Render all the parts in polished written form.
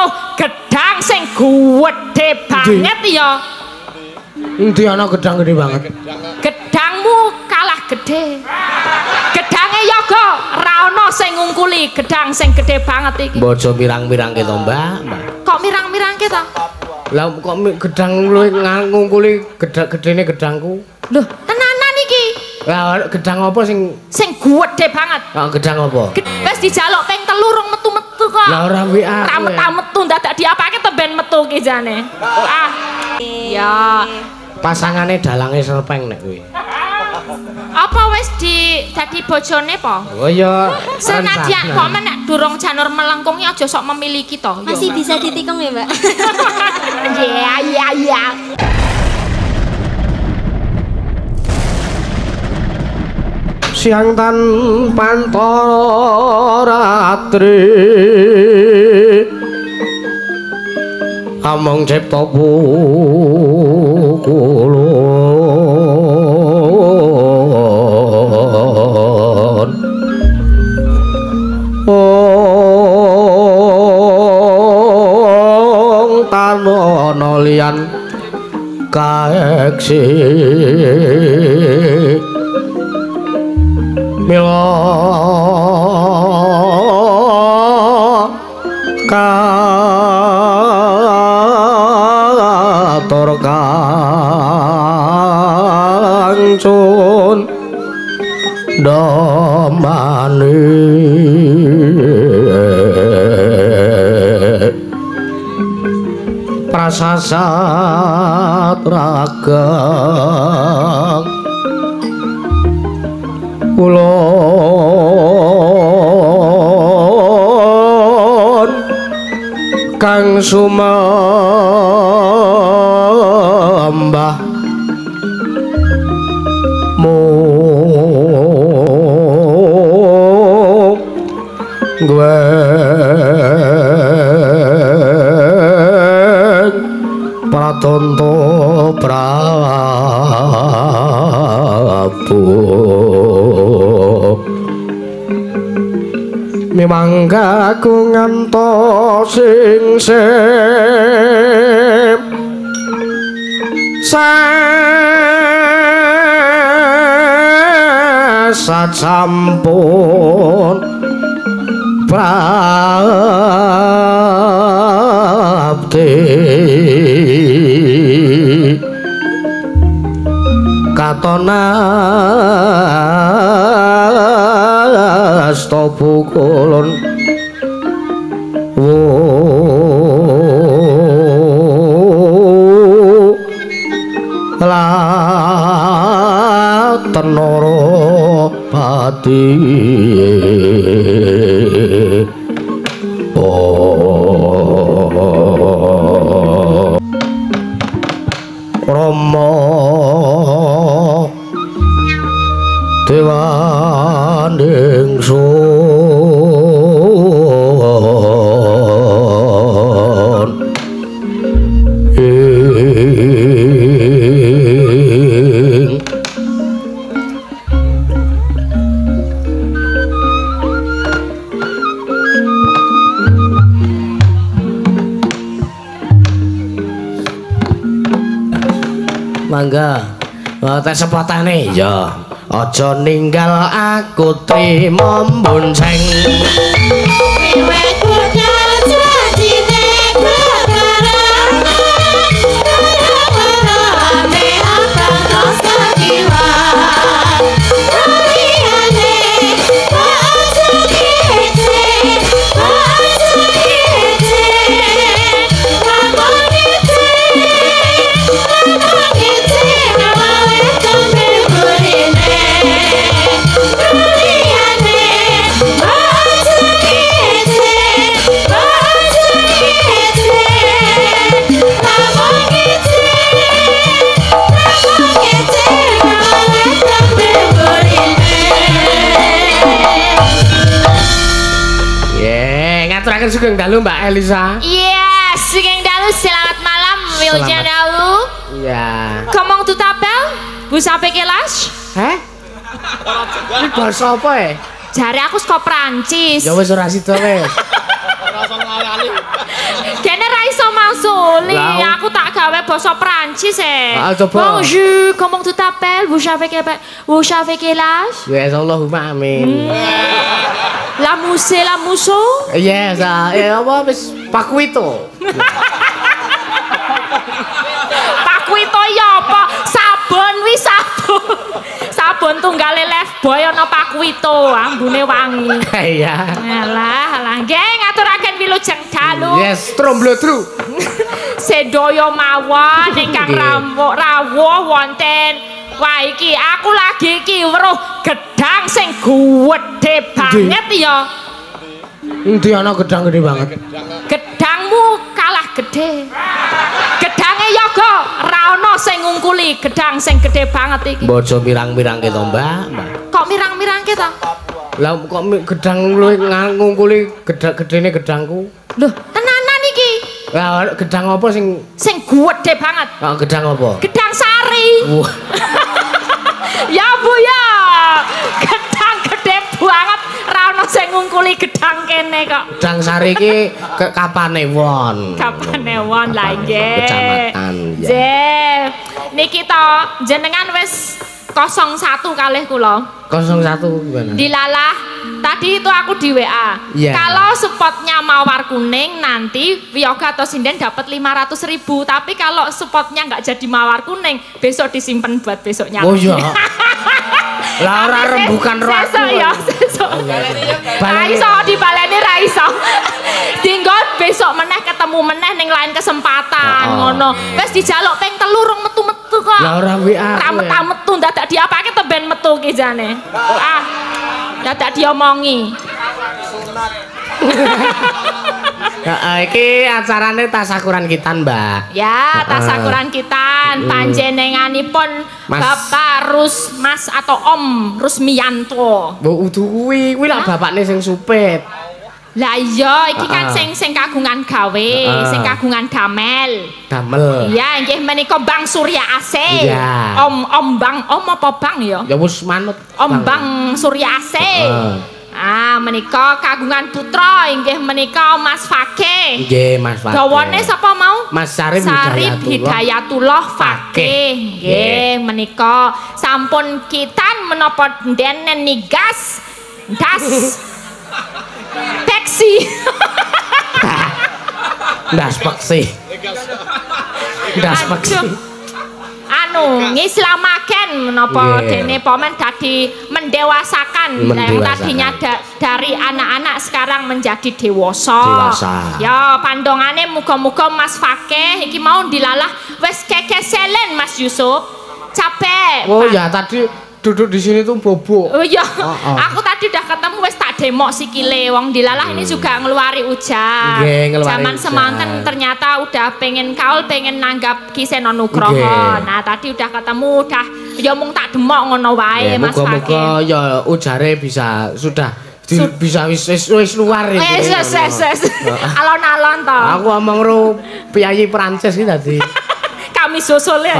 gedang sing gedhe banget ya. Endi ana gedang gede banget? Gedangmu kalah gede. Gedange yoga ora ana sing ngungkuli gedang sing gede banget iki. Bojo mirang-mirangke to, Mbak? Kok mirang-mirangke to? Lah kok gedang luwih ngungkuli gedene gedangku? Lho, tenanan iki. Lah gedang apa sing Gedhe banget. Oh, gedang apa? Wis dijaluk ping 3 rung metu-metu kok. Lah ora wi aku. Ora metu dadak diapake temben metu ki jane. Ah. Ya. Pasangane dalange serpeng nek kuwi. Apa wis dadi bojone po? Oh ya. Senadyan kok men nek durung janur melengkung ya aja sok memiliki to. Masih bisa ditikung ya, Mbak? Iya. Siang tan pantoratri among cipta pukulun ong tanono liyan kaeksi mila katur kangcun domani prasasat ragang ulun kang sumembah gue pratonto Prabu mimangga ku ngantos sing sasampun prabdi katonas pukulun la tenoro pati Rama dewaning sun mangga tes sepatane ya aja ninggal aku trimo mbonceng Terakhir Sugeng Dalu Mbak Elisa. Iya, Sugeng Dalu selamat malam Wiljan Dalu. Iya. Komong tu tapel, Bu sampai kelas. Heh? Ini bahasa apa ya? Jare aku saka Prancis. Ya wis ora sida wis. basa Prancis coba. Bonjour, comment tu t'appelles? Vous savez quel âge? Ya Allahumma amin. La mousse, la musso? Yes, ya apa wis Pakuito. Pakuito ya apa? Sabun wis sabun. Sabun tunggale Lifebuoy ana Pakuito, ambune wangi. Iya. Alah, nggih ngaturaken wilujeng dalu. Yes, tromblodru. Sedaya mawon ingkang rawuh wonten. Wah iki aku lagi iki weruh gedang sing gedhe banget ya. Endi ana gedang gede banget? Gedangmu kalah gede. Gedange yoga ra ono sing ngungkuli gedang sing gede banget iki. Bojo mirang-mirang ke to, Mbak? Kok mirang-mirangke to? Lah kok gedang luwih ngungkuli gedene gedangku? Loh, tenanan iki. Lah gedang apa sing Gedhe banget. Gedang apa? Gedang sari. Wah. Ya Bu ya. Gedang gede banget. Ra ono sing ngungkuli gedang kene kok. Gedang sari iki kapane won. Kapane won lah nggih. Kecamatan ya. Nggih. Niki to jenengan wis 01 kalih kula. 01 gimana? Dilalah tadi itu aku di WA. Yeah. Kalau spotnya mawar kuning nanti Wiyoga atau Sinden dapat 500.000. Tapi kalau spotnya nggak jadi mawar kuning besok disimpan buat besoknya. Oh iya. Lah ora rembukan ro aku. Besok ya, besok. Raiso dibaleni raiso. Tinggal besok meneh ketemu meneh ning lain kesempatan ngono. Wis dijaluk ping 3 rung metu-metu kok. Lah ora WA. Ra metu dadak diapake temben metu ki jane. Dadak diomongi. Iki acarane tasakuran kitan, Mbak. Ya, tasakuran kitan panjenenganipun Bapak Mas atau Om Rusmiyanto. Udu kuwi lak bapakne sing supit. Lah iya, iki kan sing kagungan gawe, sing kagungan damel. Damel. Iya, nggih menika Bang Surya Ase. Iya. Om apa Bang ya? Ya wis manut. Om Bang Surya Ase. Menika kagungan putra inggih menika Mas Fakih. Nggih, Mas Fakih. Dawane sapa mau? Mas Sarip Hidayatullah Fakih. Nggih, menika sampun kitan menapa denen nigas. Das. Peksi. Das peksi. Das peksi. Ngislamaken menapa dene pomen dadi mendewasakan yang tadinya dari anak-anak sekarang menjadi dewasa. Ya pandongane muga-muga Mas Fakih iki mau dilalah wis kekeselen Mas Yusuf. Capek. Oh ya tadi duduk di sini tuh bobo. Oh iya. Aku tadi udah ketemu wis tak demok sikile wong dilalah ini juga ngeluari ujar. Zaman semanten ternyata udah pengen kaul pengen nanggap Ki Seno Nugroho. Nah tadi udah ketemu udah ya mung tak demok ngono wae Mas Fakih. Moga-moga ya ujare bisa bisa wis luar iki. Wis. Alon-alon to. Aku omong ro piyayi Prancis iki tadi. Kami sosolen.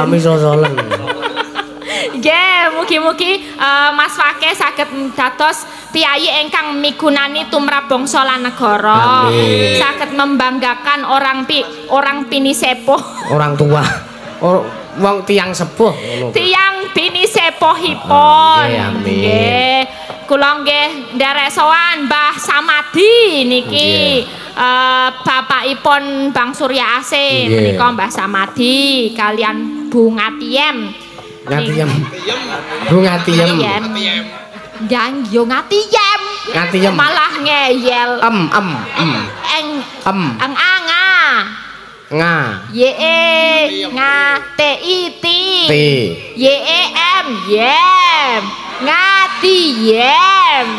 Nggih, mugi-mugi Mas Fakih saged dados piyayi ingkang migunani tumrap bangsa lan negara. Saged membanggakan orang pini sepuh. Orang tua. Wong tiang sepuh ngono. Tiang bini sepuhipun. Nggih. Kula nggih nderek sowan Mbah Samadi niki. Bapakipun Bang Surya Ase menika Mbah Samadi kalian Bu Ngatiem. Ngatiem. Bu Ngatiem. Yang yo ngatiem. Ngatiem. Malah ngeyel. Anga. Nga. T-I-T. Y-E-M. Yem. Ngatiem.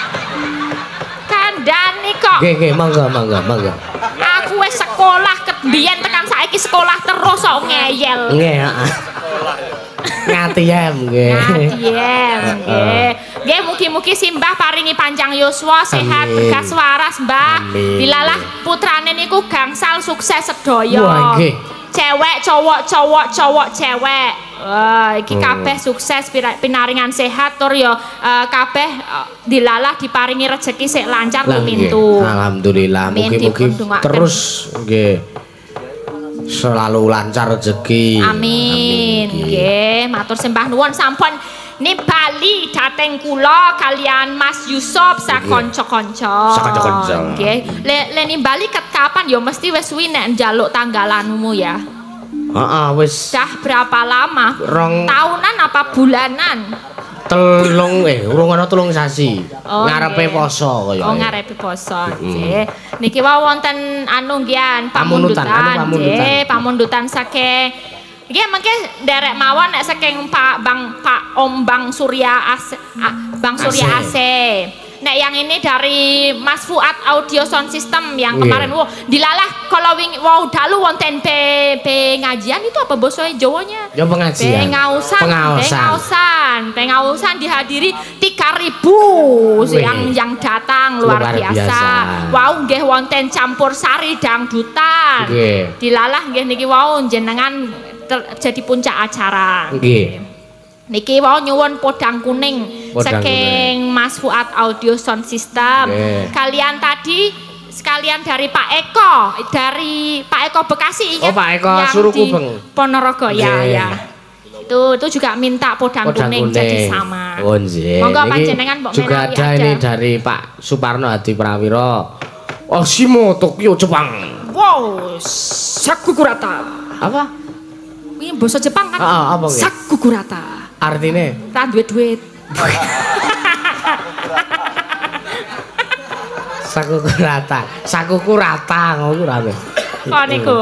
Kandhani kok. Nggih, mangga. Aku wis sekolah biyen tekan saiki sekolah terus kok ngeyel. Nggih, heeh. Ngatiem nggih. Nggih, mugi-mugi Simbah paringi panjang yuswa, sehat, berkah waras, Mbah. Dilalah putrane niku gangsal sukses sedaya. Wah, nggih. Cewek, cowok, cewek. Iki kabeh sukses pinaringan sehat tur ya kabeh dilalah diparingi rezeki sik lancar pintu. Alhamdulillah, mugi-mugi terus nggih. selalu lancar rezeki. Amin. Nggih, matur sembah nuwun sampun nibali dhateng kula kalian Mas Yusuf sakonco-konco. Sakonco-konco. Nggih. Le nimbali ket kapan ya mesti wis suwi nek njaluk tanggalanmu ya. Heeh, wis. Dah berapa lama? Tahunan apa bulanan? Urung ana 3 sasi. Ngarepe poso kaya. Oh, ngarepe poso. Nggih. Niki wae wonten anu nggih pamundutan. Nggih, pamundutan saking nggih mengke nderek mawon nek saking Pak Bang Surya AC. Nek yang ini dari Mas Fuad Audio Sound System yang kemarin dilalah kalau wow dalu wonten pengajian itu apa bahasa Jawanya? Ya pengajian. Pengausan dihadiri 3.000 yang datang luar biasa. Wow nggih wonten campur sari dangdutan. Dilalah nggih niki wow jenengan jadi puncak acara. Nggih. Niki wau nyuwun podang kuning saking Mas Fuad Audio Sound System. Kalian tadi sekalian dari Pak Eko Bekasi ingat? Oh Pak Eko Surukubeng Ponorogo ya. Itu juga minta podang kuning jadi sama. Oh nggih. Monggo panjenengan mbok juga ada ini dari Pak Suparno Hadi Prawiro. Osimo Tokyo Jepang. Wow, Sakukurata. Apa? Ini bahasa Jepang kan? Apa nggih? Sakukurata. Artine? Ra duit-duit. Sakuku rata ngono rame. Kok niku?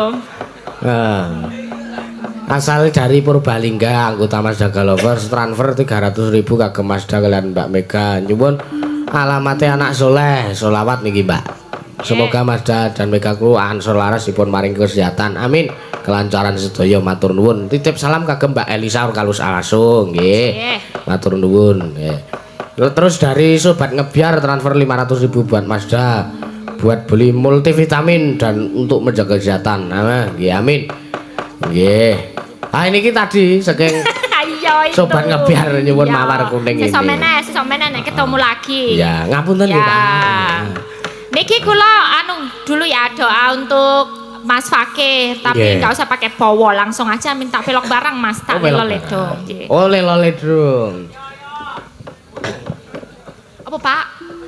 Asal dari Purbalingga, anggota Mazda Galovers transfer 300.000 kagem Mazda kalian Mbak Mega. Nyuwun alamatnya anak soleh, solawat niki Mbak. Semoga Mazda dan Mega Kru ansor laras dipun maring kesehatan. Amin. Kelancaran sedaya matur nuwun. Titip salam kagem Mbak Elisa Kalus Alasung nggih. Matur nuwun nggih. Terus dari sobat ngebiar transfer 500.000 buat Mazda buat beli multivitamin dan untuk menjaga kesehatan. Nah, nggih amin. Nggih. Ah ini kita tadi saking sobat ngebiar nyuwun mawar kuning ini. Sesuk meneh nek ketemu lagi. Ya, ngapunten nggih Pak. Niki kula anu dulu ya doa untuk Mas Fakir, tapi nggak usah pakai powo, langsung aja minta velok barang Mas, tak lelo ledong. Oh lelo ledong. Apa Pak?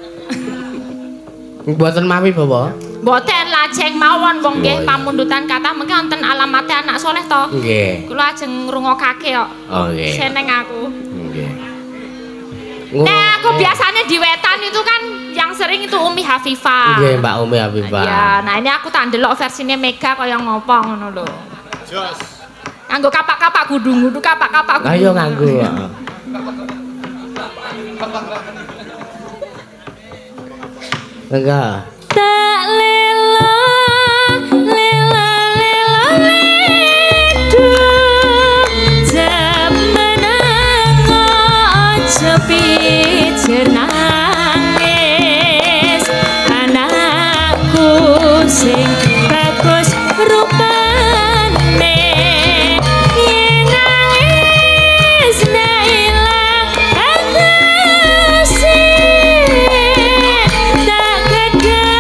Mboten mawi bawa? Mboten lajeng mawon wong nggih pamundutan kathah mengke wonten alamate anak soleh to. Nggih. Kula ajeng ngrungokake kok. Oh nggih. Seneng aku. Nggih. Nah, aku biasanya di wetan itu kan yang sering itu Umi Hafifah. Nggih, Mbak Umi Hafifah. Ya, nah ini aku tak ndelok versine Mega kaya ngopo ngono lho. Jos. Nganggo kapak-kapak gudung-gudung kapak-kapak. Ayo nganggo. Enggak. Tak lela ledu zaman sepi nangis anakku sing bagus rupane yen nangis nek ilang agasi tak gedhe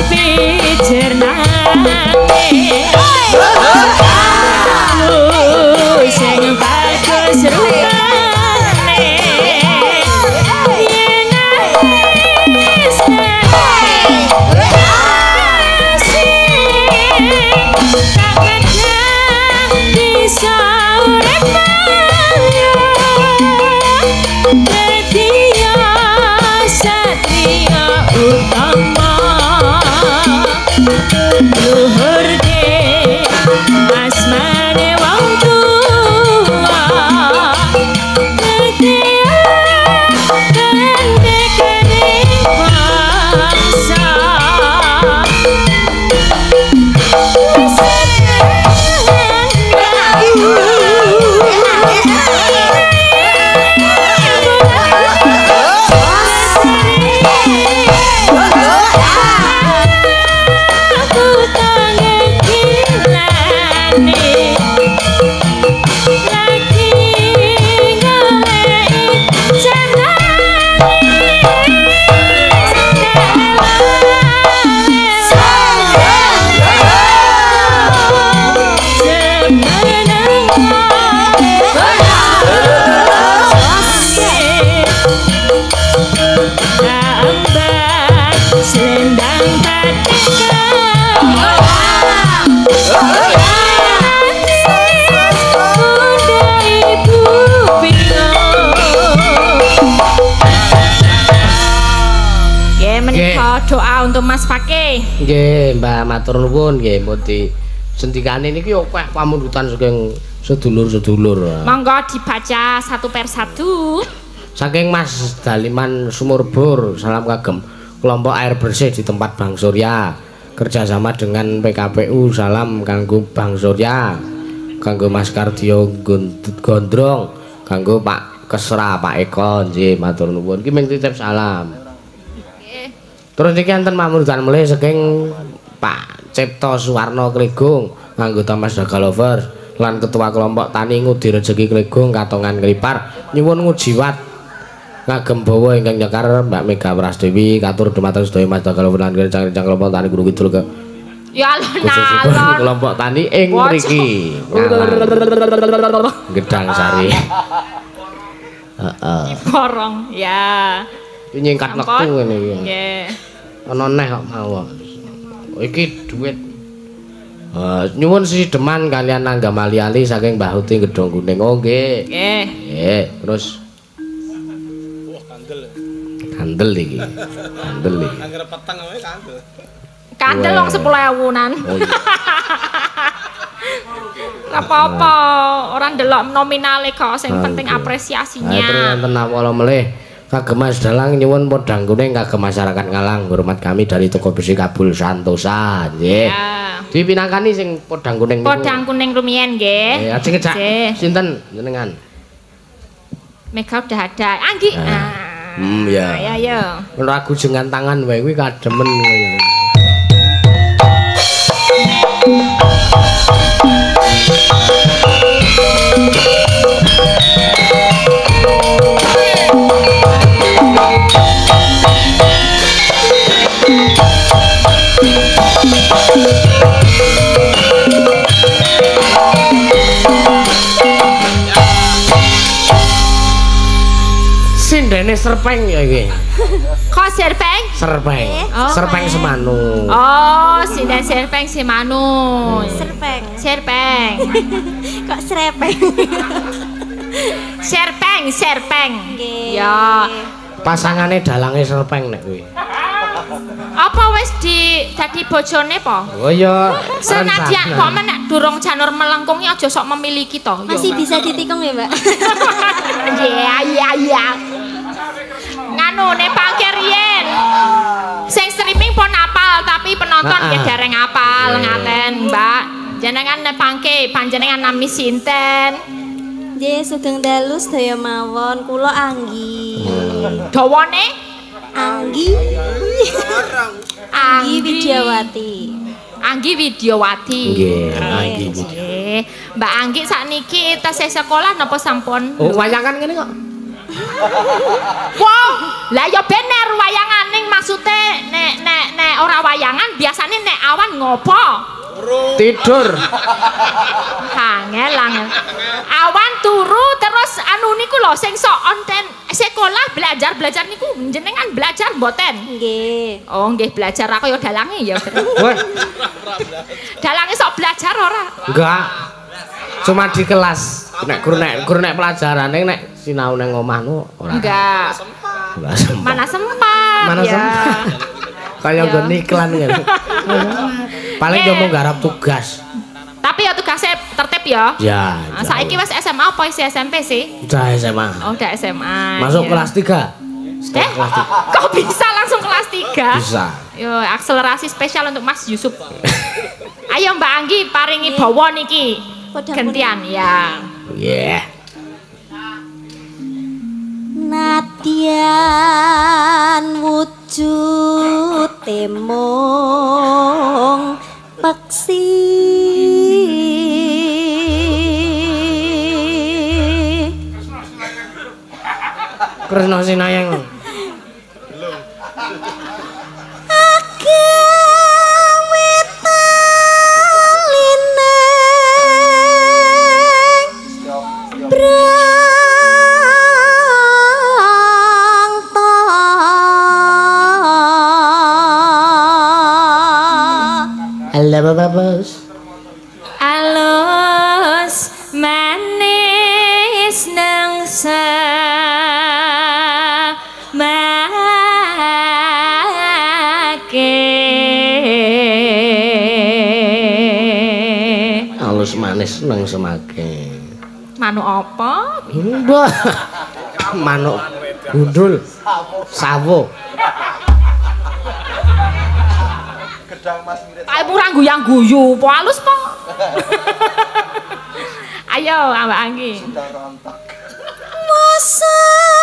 Doa untuk Mas Fakih. Nggih, Mbak matur nuwun nggih, mugi sendikane niki yo kok pamundutan saking sedulur-sedulur. Monggo dibaca satu per satu. Saking Mas Daliman Sumurbur, salam kagem kelompok air bersih di tempat Bang Surya. Kerjasama dengan PKPU, salam kanggo Bang Surya. Kanggo Mas Kardio Gondrong, kanggo Pak Kesra, Pak Eko, nggih matur nuwun. Ki mung titip salam. Terus niki enten pamundutan mulih saking Pak Cipto Suwarno Klegung, anggota Mas Daga Lovers lan ketua kelompok tani ngudi rejeki Klegung Katongan Ngripar nyuwun ngujiwat ngagem bawa ingkang nyekar Mbak Mega Prasdewi katur dumateng sedaya Mas Daga Lovers lan rencang-rencang kelompok tani Gunung Kidul ke ya alon kelompok tani ing mriki Gedang Sari. Heeh. Korong ya. Nyingkat wektu ngene iki. Nggih. Ana neh kok mau. Iki dhuwit. Nyuwun sideman kalian Angga Maliali saking Mbah Uti Gedhong Kuning. Oh nggih. Nggih. Nggih, terus wah kandel. Kandel iki. Kandel iki. Angger peteng wae kandel. Kandel wong 10.000-an. Oh iya. Apa-apa, orang delok nominale kok sing penting apresiasinya. Terus enten awala melih kagem Mas Dalang nyuwun podang kuning kagem masyarakat Ngalang hormat kami dari toko besi Kabul Santosa nggih. Ya. Dipinangkani sing podang kuning niku. Podang kuning rumiyin nggih. Nggih, ajeng kecak. Sinten jenengan? Mega udah ada. Anggi. Ya. Ya ya. Lagu jengan tangan wae kuwi kademen kowe. Sindene serpeng ya iki. Kok serpeng? Serpeng. Oh, serpeng Semanu. Oh, sinden serpeng Semanu. Serpeng. Serpeng. Kok serpeng? Serpeng. Nggih. Ya. Pasangane dalange serpeng nek kuwi. Apa wis dadi bojone po? Oh ya. Senadyan kok men nek durung janur melengkungi aja sok memiliki to. Masih bisa ditikung ya, Mbak? Iya. Nganu ne pangkir riyen. Sing streaming pun apal tapi penonton ya dereng apal ngaten, Mbak. Jenengan ne pangke panjenengan nami sinten? Nggih, sugeng dalu sedaya mawon. Kula Anggi. Dawane? Anggi Widyawati. Anggi Widyawati. Nggih, Anggi. Mbak Anggi sakniki tesih sekolah napa sampun? Oh, wayangan ngene kok. Wah, lah ya bener wayanganing maksude nek ora wayangan biasane nek awan ngopo? Tidur. Angel. Awan turu terus anu niku lho sing sok onten sekolah belajar niku jenengan belajar mboten? Nggih. Oh, nggih belajar aku ya dalange ya. Wah. Dalange sok belajar ora? Enggak. Cuma di kelas. Nek guru nek pelajarane nek sinau nang omahmu ora. Enggak. Mana sempat. Mana ya. sempat. Kayak nggon iklan kan. Paling yo mung garap tugas. Tapi ya tugasnya tertib ya. Ya. Saiki wis SMA apa isi SMP sih? Udah SMA. Oh, udah SMA. Masuk ya. kelas 3. Kelas 3. Kok bisa langsung kelas 3? Bisa. Yo, akselerasi spesial untuk Mas Yusuf. Ayo Mbak Anggi paringi bawa niki. Gantian ya. Yeah. Nadyan wujud temong peksi Kresna Sinayang. Babas alus manis nang samake alus manis nang semake manuk apa? Manuk gundul sawo. Pak Ibu orang guyang-guyu, po halus po. Ayo, Mbak Anggi. Masa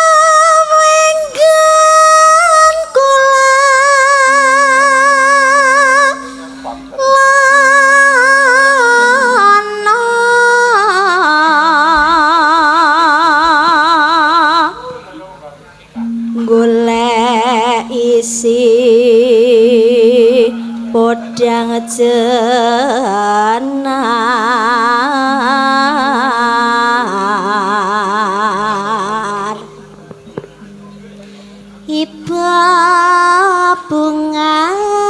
wenggan kula lana golek isi podang jenar iba bunga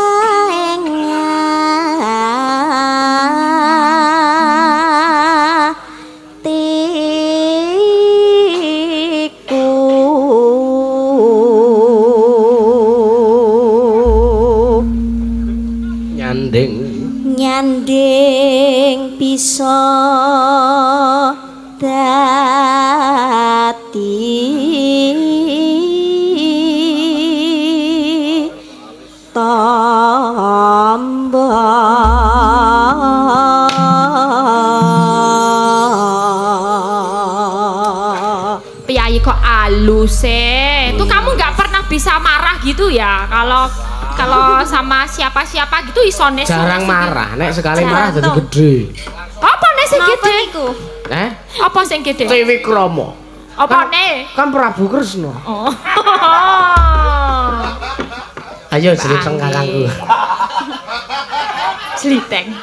nyanding bisa dadi tamba Piyayi kok alus tuh kamu nggak pernah bisa marah gitu ya kalau sama siapa-siapa gitu isone jarang marah, nek sekali marah jadi gede. Apa nek sing gede iku? Apa sing gede? Triwikrama. Apa nek? Kan Prabu Kresna. Oh. Ayo sliteng kakangku. Sliteng.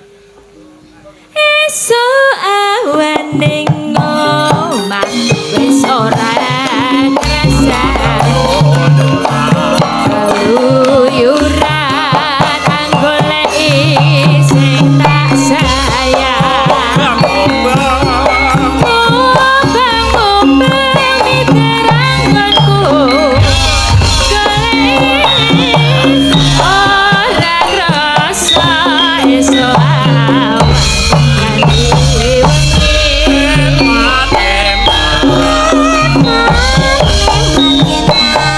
Esuk awaning omah wis ora krasa. Keluyuran anggoleki sing tak sayang. Ngobang-ngobang miteranganku golek ora krasa esuk awan nganti wengi.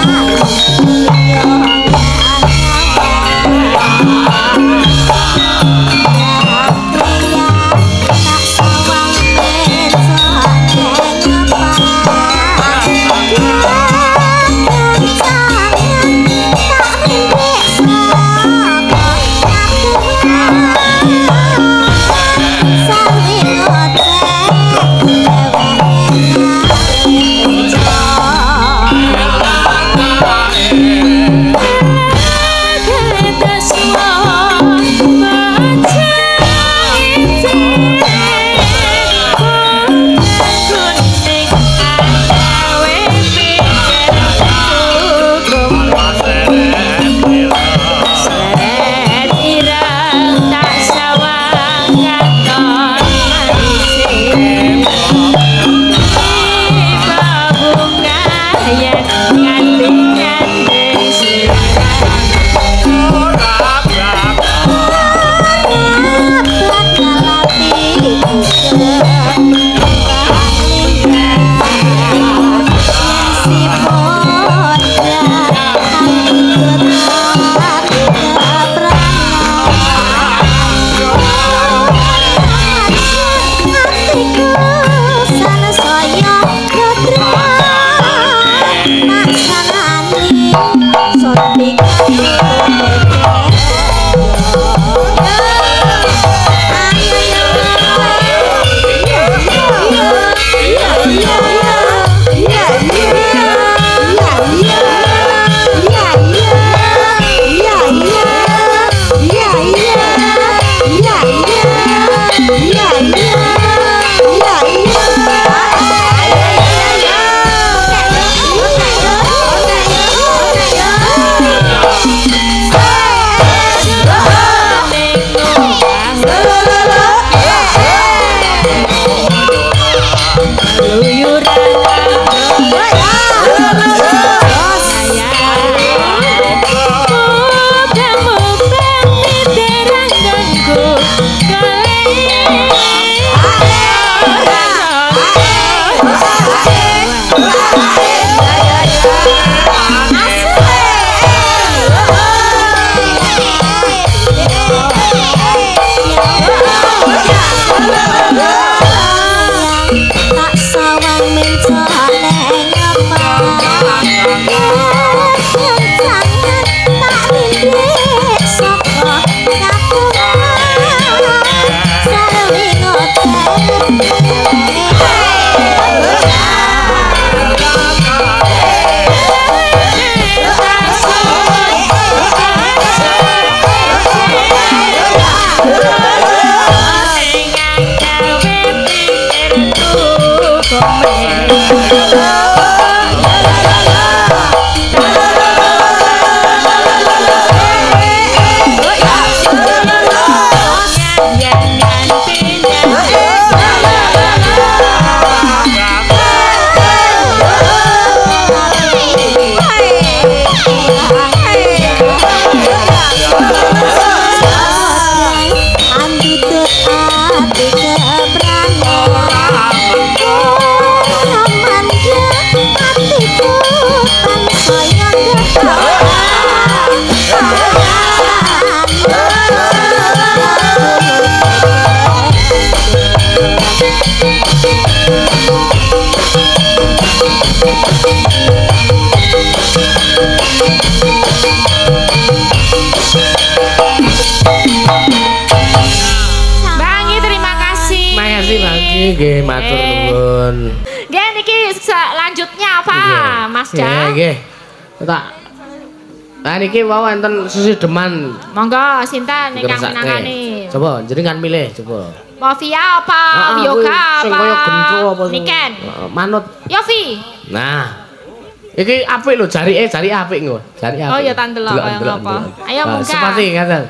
Nggih, matur nuwun. Nggih niki selanjutnya apa, Mas Da? Nggih. Tak. Nah niki wau enten sesideman. Monggo sinten ingkang menangani. Coba jenengan milih coba. Mafia apa? Yoga apa? Sing kaya gentro apa? Niken. Manut. Yofi. Nah. Iki apik lho jarike, jarike apik engko. Jarike apik. Oh ya tak ndelok kaya ngopo. Ayo munggah. Sepati ngaten.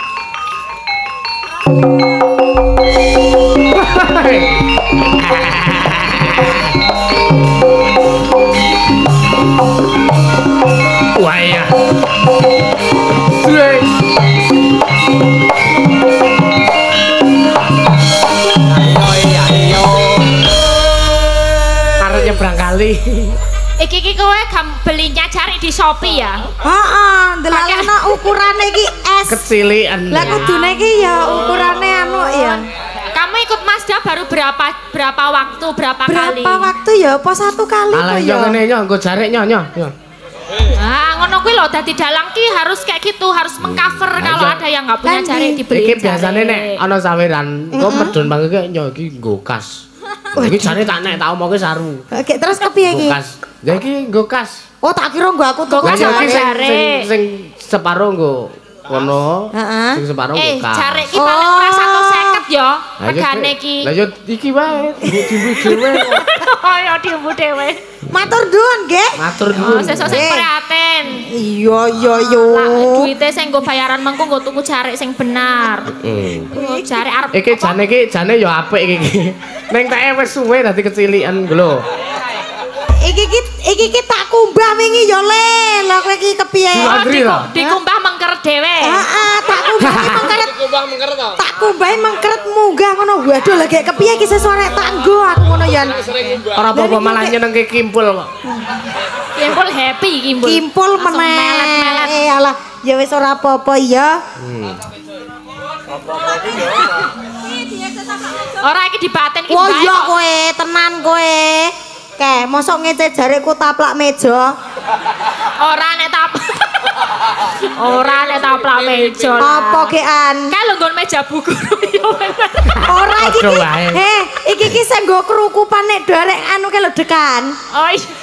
Wah ya. Ayo. Arep nyebrang kali. Iki kowe belinya cari di Shopee ya? Heeh, ndelokno ukurane iki es. Kecilian. Lah kudune iki ya ukurane anu ya. Kamu ikut Mazda baru berapa waktu, berapa kali? Berapa waktu ya? Apa satu kali Alah kok yo ya? ngene yo nggo jarek nyo. Ah, ngono kuwi lho dadi dalang ki harus kayak gitu, harus mengcover kalau ada yang enggak punya jari dibeli. Iki biasane nek ana saweran, kok medun bangke nyo iki nggo kas. Iki jare tak nek tak omongi saru. Oke, terus kepiye iki? Nggo kas. Ya iki nggo kas. Oh, tak kira nggo aku tuku Lah iki jare. sing separo nggo kono. Heeh. Sing separo nggo kas. Jare ki paling ora 150 ya. Regane ki. Lah yo iki wae, diimbu dhewe. Oh ya diimbu dhewe. Matur nuwun, nggih. Matur Oh, nuwun. sesuk sing prihatin. Iya, iya yo. Lah duite sing nggo bayaran mengko nggo tuku jarik sing benar. Oh, jarik arep. Iki jane yo apik iki. Ning teke wis suwe dadi kecilikan lho. Iki tak kumbah wingi yo le. Lah kowe iki kepiye? Dikumbah mengker dhewe. Heeh, tak kumbah mengkeret. Tak kumbahi mengkeret munggah ngono. Waduh lagi kepiye iki sesuk nek tak nggo aku ngono ya. Ora apa-apa malah nyenengke kimpul kok. Kimpul happy kimpul. Kimpul meneh. Melet-melet. Alah, ya wis ora apa-apa ya. Ora iki dibaten iki. Oh iya kowe, tenan kowe. Ke, mosok ngece jareku taplak meja. Ora nek taplak meja. Apa kean? Kae lho nggon meja buku. Ora iki. Iki sing nggo kerukupan nek derek anu ke lho dekan. Oh iya.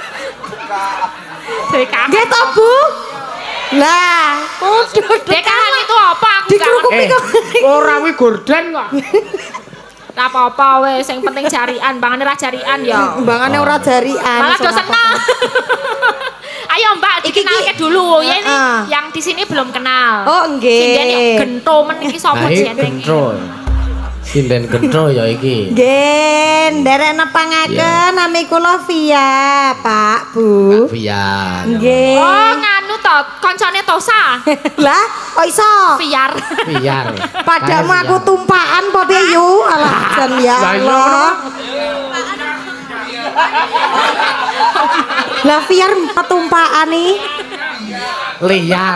Dekan. Nggih to, Bu? Lah, dekan itu apa aku dikerukupi kok. Ora kuwi gorden kok. Ora apa-apa wis, sing penting jarian, bangane ra jarian ya. Bangane ora jarian. Malah do seneng. Ayo Mbak, dikenalke dulu. Ya ini yang di sini belum kenal. Oh, nggih. Sinden yo gento men iki sapa jenenge? Sinden gentro ya iki. Nggih, nderek nepangaken nami kula Via, Pak, Bu. Via. Nggih. Oh, nganu to, koncone Tosa. Lah, kok iso? Viar. Padamu aku tumpakan apa piye yu? Alah, jan ya Allah. Lah Viar ketumpakan nih. Liar.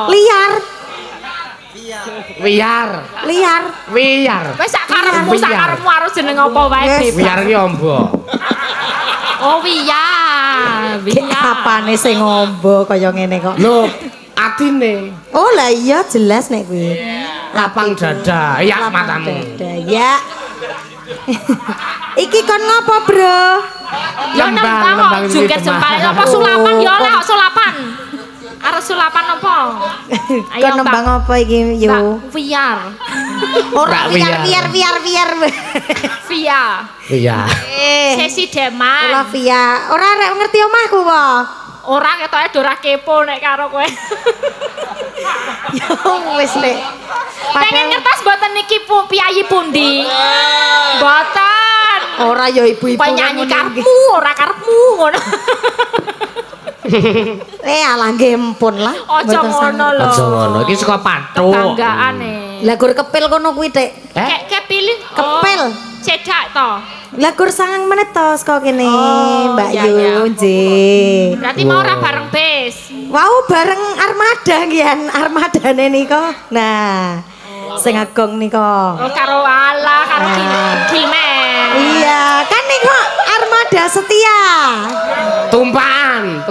Wis sak karepmu harus jeneng apa wae bebas. Wiar ki ombo. Oh Wiyar. Apane sing ngombo kaya ngene kok. Lho, atine. Oh lah iya jelas nek kuwi. Lapang dada, ya matamu. Ya. Iki kon ngopo, Bro? Ya nembang jungkir jempal apa sulapan ya lah sulapan. Arep sulapan apa? Ayo kon nembang apa iki yo? Viar. Ora viar. Via. Iya. Sesi deman. Ora Via. Ora rek ngerti omahku po. Ora ketoke ora kepo nek karo kowe. Yo wis nek. Pengen ngertos mboten niki piyayi pundi? Mboten. Ora yo ibu-ibu. Penyanyi karepmu ora karepmu ngono. Alah nggih empun lah. Aja ngono lho. Aja ngono. Iki saka pathuk. Tanggaane. Lah gur kepil kono kuwi, Dik. Kayak pilih Kepil. Cedak to. Lah gur 9 menit to saka kene, Mbak iya, Yu, iya. nggih. Berarti mau ora bareng bis. Wau bareng armada nggih, armadane nika. Nah, sing agong nika. Oh karo karo Gilmen. Iya, kan nika armada setia. Tumpaan.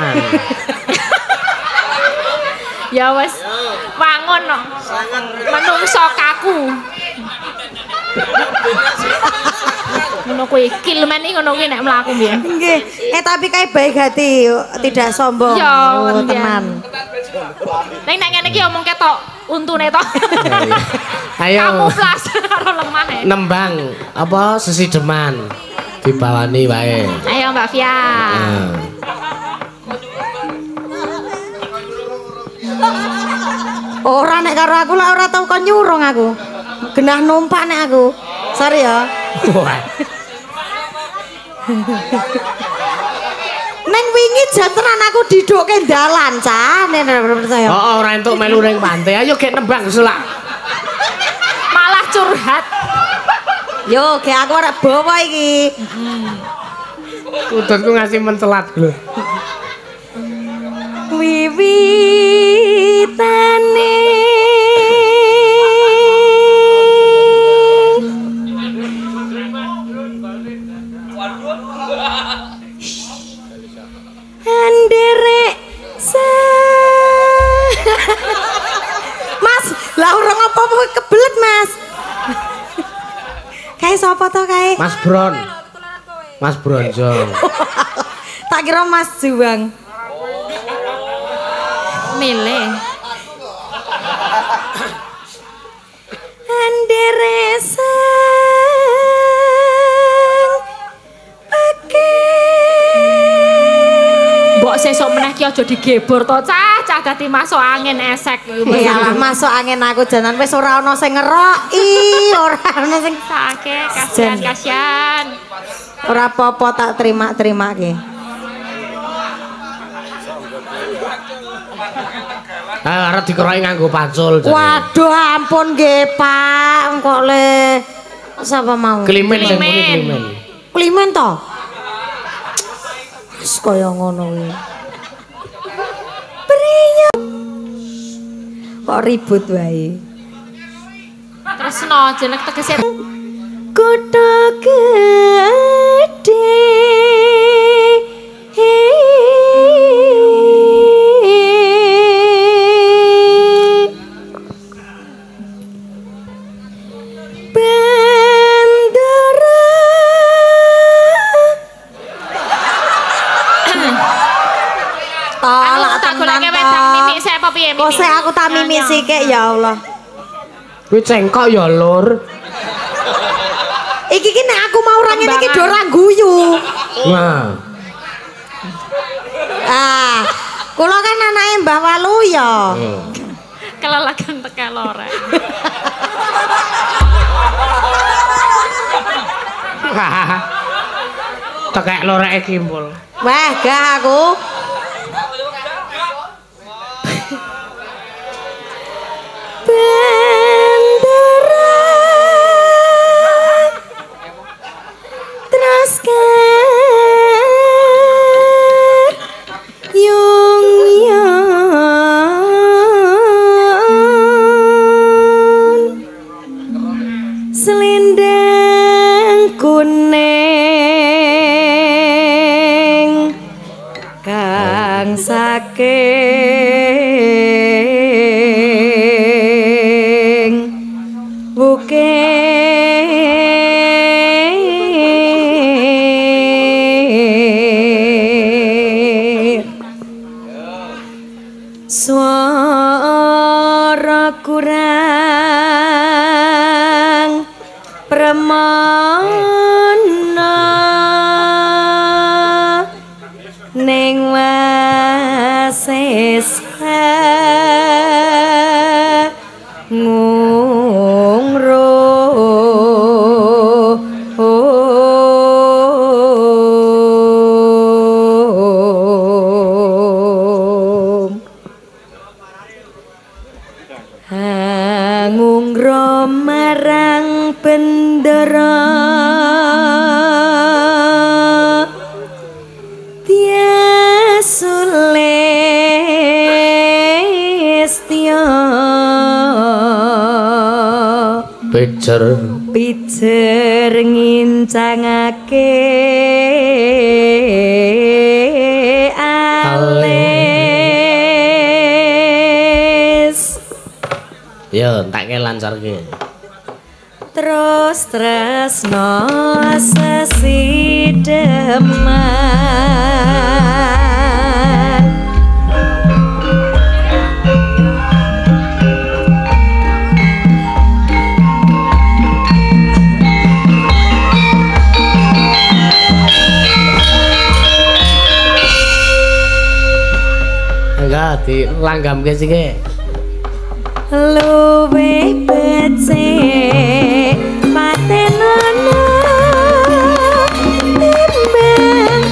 Ya wis wangun no. Menungso kaku. ngono kuwi. Kilmen iki ngono kuwi nek mlaku mbiyen. Nggih. Tapi kae baik hati, tidak sombong. Yo, tenan. Nek ngene iki omong ketok untune to. Ayo. Kamuflas karo lemah. Nembang apa sesideman dibawani wae. Ayo Mbak Fia. Ora nek karo aku lah ora tau kon nyurung aku. Genah numpak nek aku. Sorry ya. Neng wingi jantenan aku didukke dalan, Cah. Nek percaya. Oh, ora entuk melu ning pantai. Ayo gek nembang selak. Malah curhat. Yo, gek aku ora bawa iki. Udutku ngasih mencelat lho. Wiwitane anderek Mas, lah urung apa-apa kebelet, Mas. Kae sapa to kae? Mas Bron. Mas Bronjong. Tak kira Mas Juwang. Milih. Anderek Mbok sesuk meneh ki aja digebor to, Cah. Cah dadi masuk angin esek iki. Iyalah masuk angin aku janan wis ora ana sing ngeroki, ora ana sing sakit, kasihan. Ora apa-apa tak terima-terimake. Arep dikeroki nganggo pacul. Waduh ampun nggih, Pak. Engko le sapa mau? Klimen sing muni klimen. Klimen to? Wis kaya ngono kuwi. Priyo. Kok ribut wae. Tresno jeneng tegese Kutha gedhe Kose aku tak mimisi kek ya Allah. Kuwi cengkok ya, Lur. Iki ki nek aku mau ora ngene iki do ora guyu. Nah. Kula kan anake Mbah Walu ya. kelelakan teka lore. Tekek loreke kimpul. Wah, gak aku. Selendang kuning kang saking bukit suara kurang pramana ning wasesa ngungro ngungro marang bendera Sulistya pijer ngincangake alis yo tak lancarke terus tresno sesideman enggak dilanggam ke sih luwih becik patenono timbang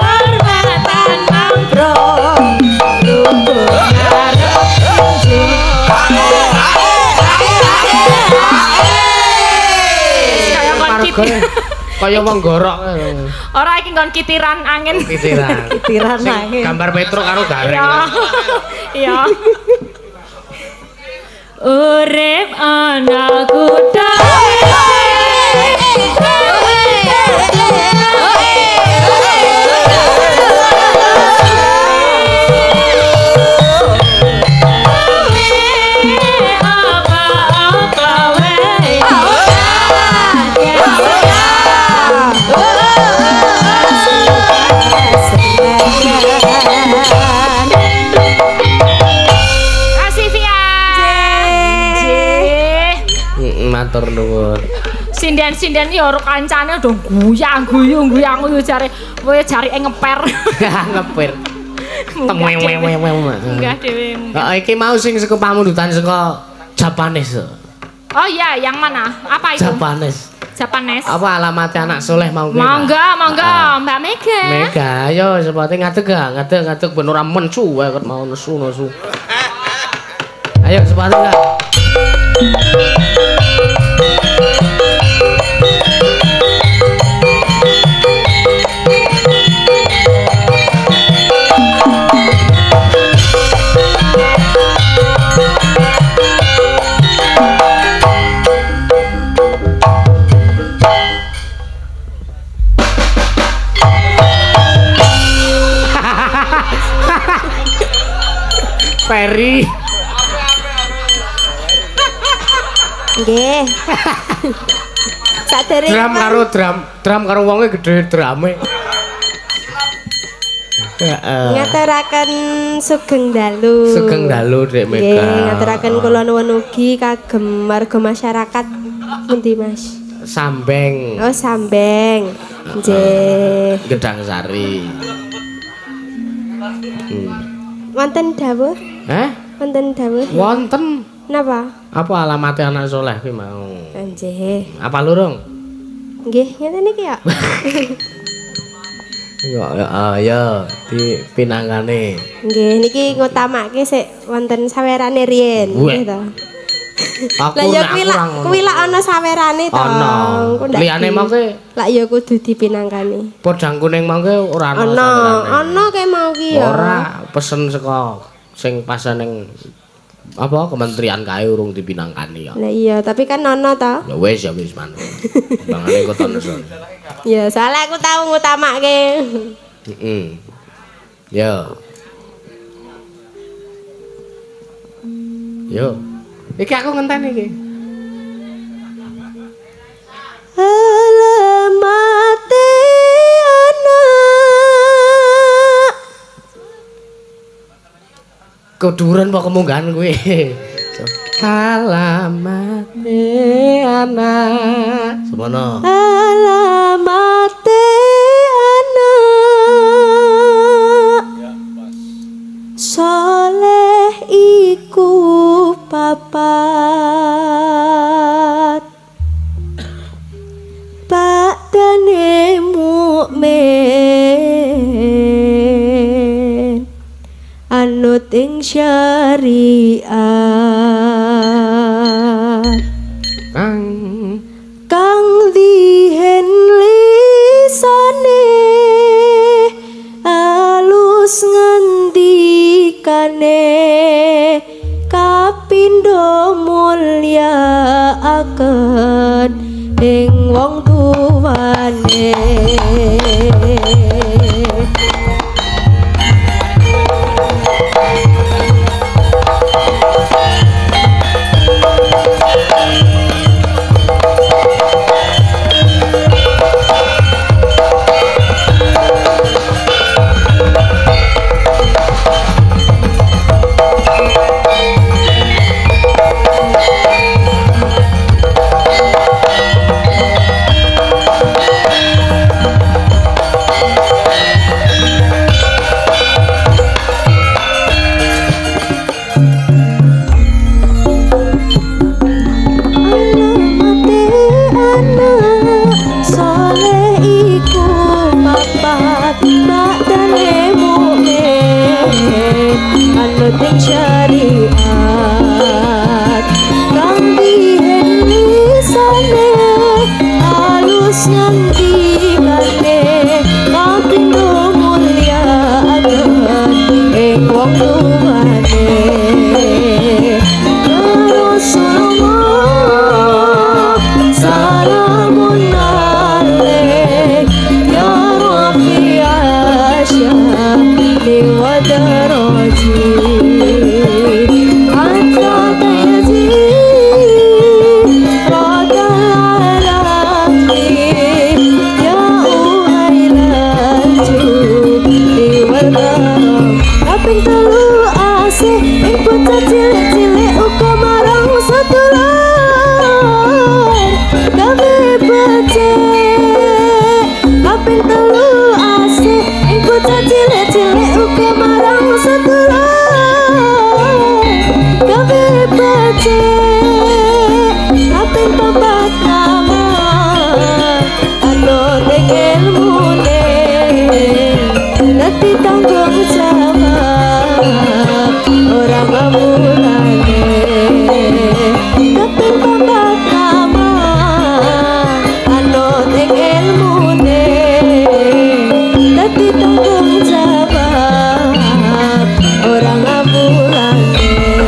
Kehormatan mangro, Kaya wong gorok. Ora iki nggon kitiran angin. Kitiran angin. Gambar Petruk karo gareng. Iya. Urip anakku matur nuwun. Sinden-sinden ya ora kancane do guyang-guyung jare kowe jarike ngeper. Ngeper. Temewewewe. Enggak dhewe. Heeh iki mau sing saka pamundutan saka Japanes. Oh iya, yang mana? Apa itu? Japanes. Apa alamatnya anak soleh mau kuwi? Mangga, Mbak Mega. Mega, ayo sepate ngadeg ben ora mensu wae kok mau nesu. Ayo sepate enggak? Peri. Nggih. Sadere drum karo wonge gedhe drame. Heeh. Ngaturaken sugeng dalu. Sugeng dalu Dek Mega. Nggih, ngaturaken kula nuwun ugi kagem warga masyarakat pundi Mas? Sambeng. Oh, Sambeng. Nggih. Gedang Sari. Wonten dawuh? Wonten dawuh? Wonten. Napa? Apa alamatnya anak soleh ki mau? Nggih. Apa lurung? Nggih, ngeten iki ya. Ya, di pinangane. Nggih, niki ngutamake sik wonten sawerane riyen nggih to. Aku nek kuwi lak ana sawerane to. Liyane mangke lak ya kudu dipinangkani. Podang kuning mangke ora ana. Ana kae mau ki ya. Ora pesen saka sing pas ning apa kementerian kae urung dipinangkani ya. Lah iya, tapi kan ana to. Ya wis manut. Bangane kok toneson. Ya, soalnya aku tahu ngutamake. Ya. Yo. Iki aku ngenteni iki. Alamate anak. Keduren apa kemunggahan kuwi? Alamate anak. Semono. Alamate anak. Soleh iku papat. Badane mukmin. Anut ing syariat. Kang dihen lisane alus ngendikane kapindo mulya akan ing wong tuwane. bocah cilik-cilik uga marang sedulur gawe becik kaping telu asik ing bocah cilik-cilik uga marang sedulur gawe becik kaping papat nama anut ing ilmune dadi tanggung jawab ora ngawurane kaping papat nama anut ing ilmune dadi tanggung jawab ora ngawurane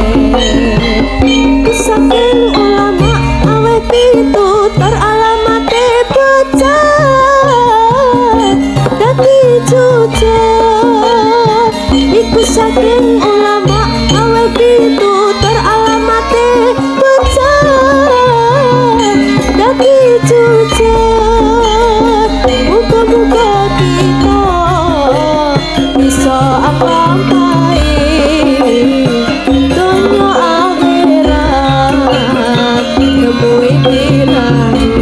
saking ulama awet pitutur alamate bocah dadi jujur iku saking ulama awet pitutur alamate bocah dadi jujur muga-muga kita bisa nglampahi donya akhirat nemui pirahi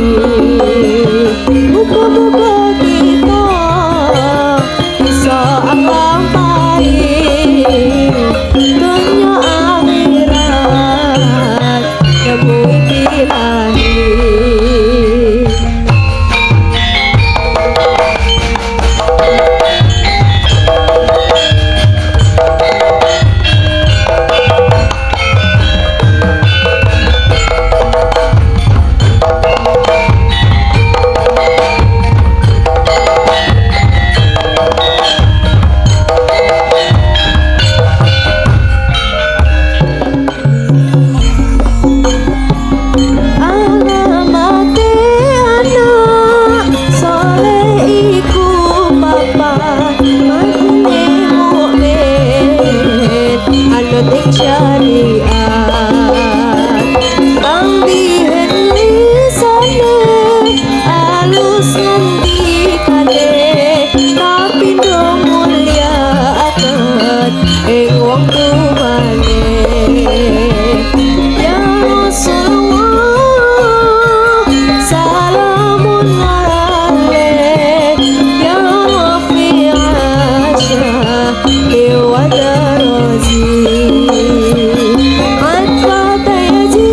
muga-muga kita bisa nglampahi donya akhirat nemui pirahi. Alamate anak soleh iku papat makune mukmin anut ing syariat kang bihen lisane alus ngendikane kapindo mulyakaken ing wong tuwane ya Rasulullah salamun alaik ya Rafi Asyah wa daraji atfata yaji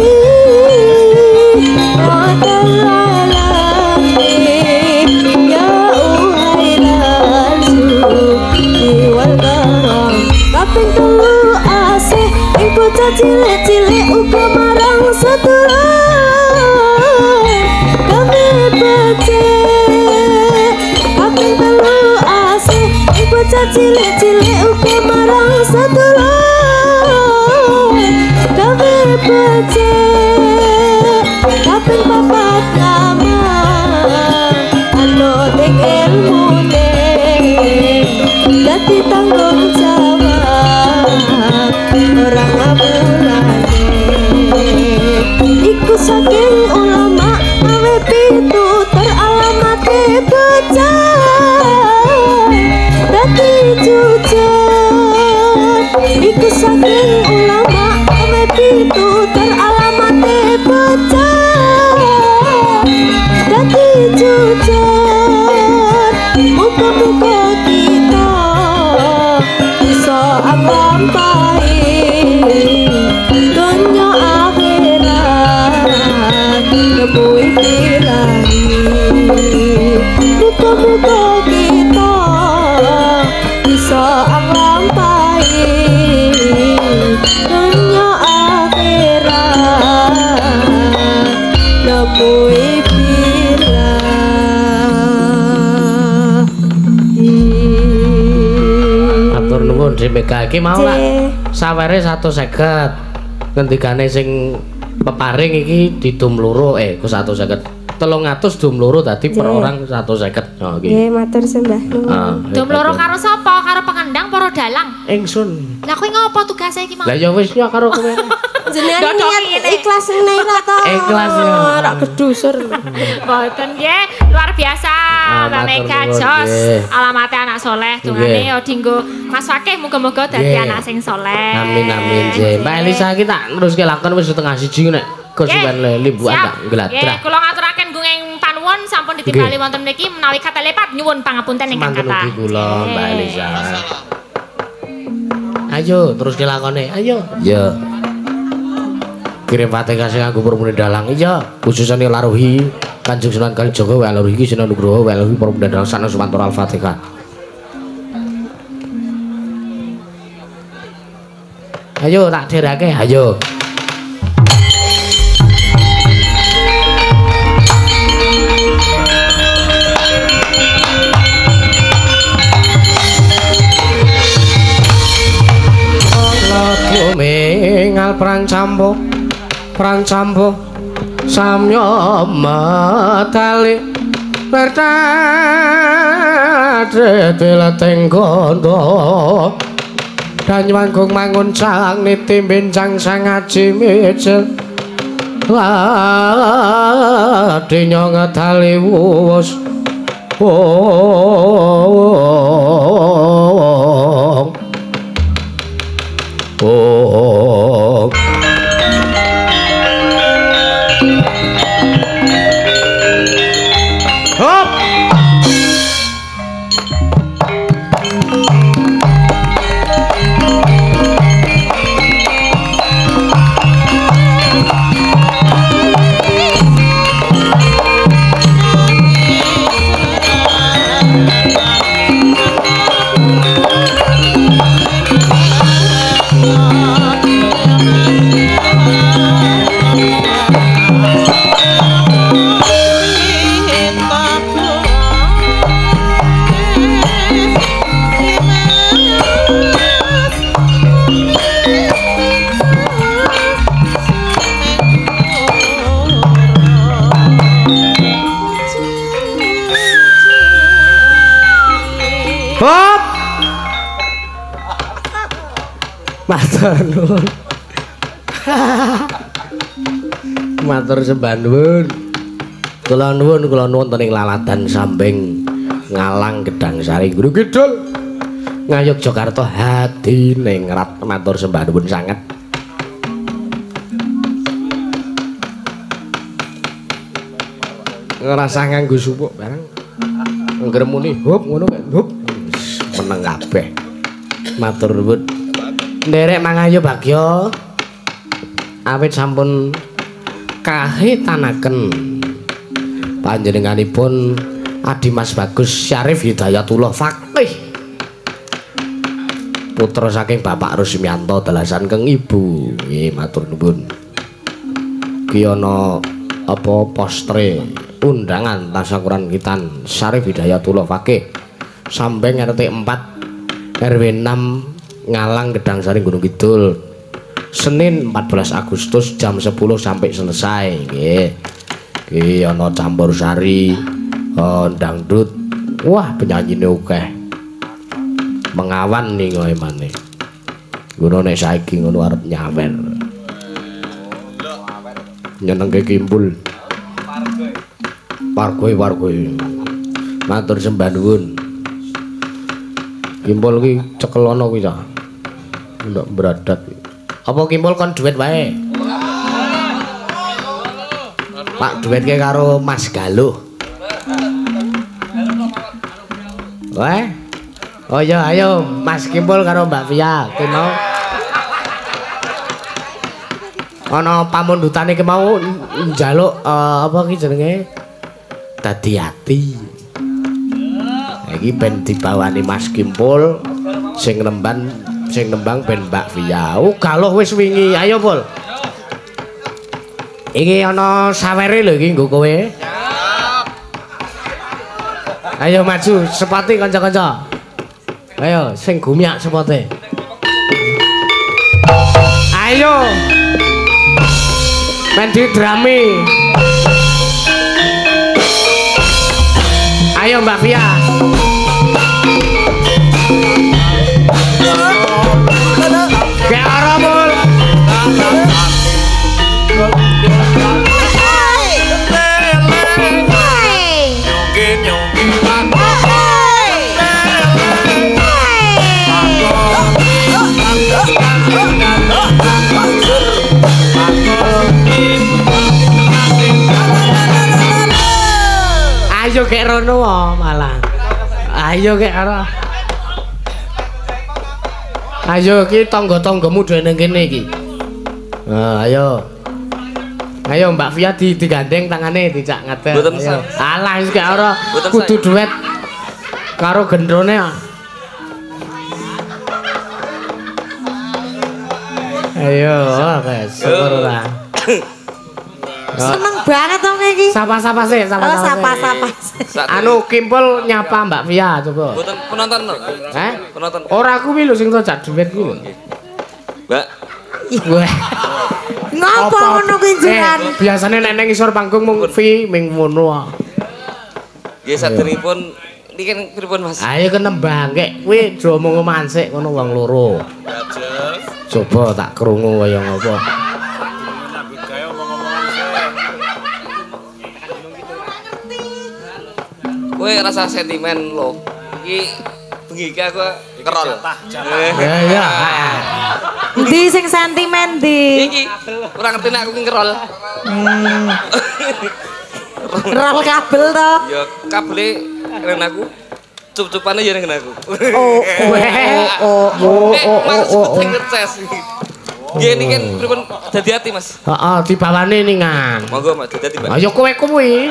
watalalahi ya uhailan suki wal karam kaping telu asih ing bocah cilik-cilik uga marang sedulur gawe becik kaping telu asih ing bocah cilik-cilik uga marang sedulur gawe becik kaping papat nama anut ing ilmune dadi tanggung jawab ora ngawurane iku saking ulama awet pitutur alamate bocah dadi jujur iku saking ulama awet pitutur alamate bocah dadi jujur muga-muga kita bisa nglampahi donya akhirat nemui pirahi muga-muga kita bisa nglampahi donya akhirat nemui Atur nuwun si Mega iki mau lah sawere 150 ngendikane sing peparing iki didum loro ku 150 300 dum loro dadi per orang 150 oh iki nggih matur sembah nuwun Dum loro karo sapa? Karo pengendang para dalang? ingsun Lah kowe ngopo tugase iki mau? lah ya wis ya karo kowe Jenengan niat ikhlas ngene ra to. Ikhlas ya. Ora kedusur. Mboten nggih, luar biasa. Mbak Mega jos. Alamate anak soleh dungane ya dinggo Mas Fakih muga-muga dadi anak sing soleh. Amin amin nggih. Mbak Elisa iki tak neruske lakon wis setengah 1 nek kesuwen limbuan tak ngladrah. Nggih, kula ngaturaken gunging panuwun sampun ditimbali wonten mriki menawi kata lepat nyuwun pangapunten ingkang kathah. Mangke kula Mbak Elisa. Ayo terus dilakone, ayo. Ya. Kirim Fatihah sing nganggo Purmune Dalang. Iya, khususane Laruhi Kanjeng Sunan Kalijaga wa Laruhi Sinan Nugroho wa Laruhi Purmune Dalang sana Sumantora Al-Fatihah. Ayo tak derake, ayo. Mengal perang campur samya matali bertade telateng gondo dan manggung mangun sang niti benjang sang aji micil ladinya ngatali wus Matur sembah nuwun. Kula nuwun wonten ing Laladan Sambing Ngalang Gedang Sari Guru Kidul Ngayog Jakarta hati ningrat. Matur sembah nuwun sanget. Ngerasa nganggo supuk bareng ngremuni hop ngono kan hop meneng kabeh. Matur nuwun. Nderek mangayo bagya awit sampun kahitanaken panjenenganipun Adi Mas Bagus Syarif Hidayatullah Fakih putra saking Bapak Rusmianto dalasan keng ibu. Nggih matur nuwun. Ki ana apa postre undangan tasyakuran kitan Syarif Hidayatullah Fakih Sambeng RT 4 RW 6 Ngalang Gedang Sari Gunung Kidul Senin 14 Agustus jam 10 sampai selesai. Nggih. Iki ana campur sari, dangdut. Wah, penyanyine akeh. Mengawan ning kowe maneh. Ngono nek saiki ngono arep nyawer. Nyenengke kimpul. Pargoe. Matur sembah nuwun. Kimpul ki cekelono kuwi ta. Ndak beradat. Apa kimpul kon duet wae? Pak duet ke karo Mas Galuh. Weh. Oh iya ayo Mas Kimpul karo Mbak Via ki mau. Ana pamundhutane ki mau njaluk apa ki jenenge? Dadi ati. Iki ben dibawani Mas Kimpul sing nembang ben Mbak Via. Oh Galuh wis wingi. Ayo Pul. Iki ana sawere lho iki nggo kowe. Ayo maju sepati kanca-kanca. Ayo sing gumyak sepote. Ayo. Men di drami. Ayo Mbak Via. Kayak ora Pul. Ayo kek rono malah. Ayo kek ora. Ayo iki tangga-tanggamu dhewe ning kene iki. Ayo. Ayo Mbak Via digandeng tangane dicak ngadeg. Alah wis kek ora kudu duet karo gendrone. Ayo, guys, syukur ora. Seneng banget dong iki. Sapa-sapa sih, sapa-sapa. Anu kimpul nyapa Mbak Via coba. Mboten penonton lho. Penonton. Ora kuwi lho sing tojak duet kuwi lho. Mbak. Wah. Ngapa ngono kuwi jenengan? Biasane nek nang isor panggung mung Vi ming ngono. Nggih saderengipun niki kan pripun Mas? Ayo kenembang kek kuwi aja omong mansik ngono wong loro. Coba tak krungu kaya ngopo. Kowe rasa sentimen lho. Iki bengi iki aku kerol. Ya. Ndi sing sentimen ndi? Iki ora ngerti nek aku ki ngerol. Rol kabel to. Ya kabele ren aku. Cup-cupane ya ning aku. Oh. Ngerces. Nggih niki kan pripun dadi ati Mas? Heeh, dibawane ningan. Monggo Mas dadi Mbak. Ayo kowe kuwi.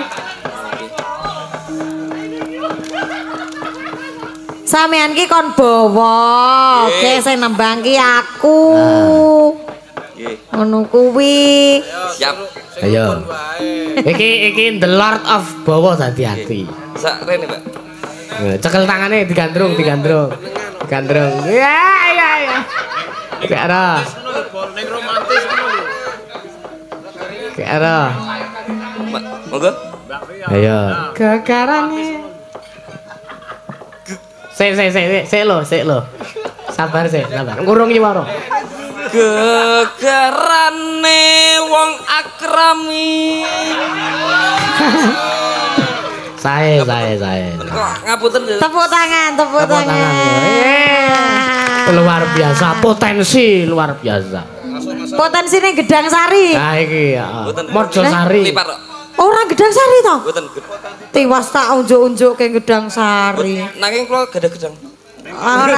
Sampeyan ki kon bawa, oke sing nembang ki aku. Nggih. Ngono kuwi. Siap. Ayo. Iki the Lord of Bawa dadi ati. Sak rene Mbak. Cekel tangane digandrung. Ya. Kira. Ning romantis ngono lho. Kira. Monggo. Ayo. Kekarane. Sik lo. Sabar. Ngurung iki waro. Gegarane wong akrami. Sae. Ngapunten. Tepuk tangan. Luar biasa, potensi luar biasa. Potensine Gedang Sari. Nah iki Mojo Sari. Lipat kok. Ora Gedang Sari to? Mboten. Tiwas tak unjuk-unjukke Gedang Sari. Nanging kula gadah gedang. Ora.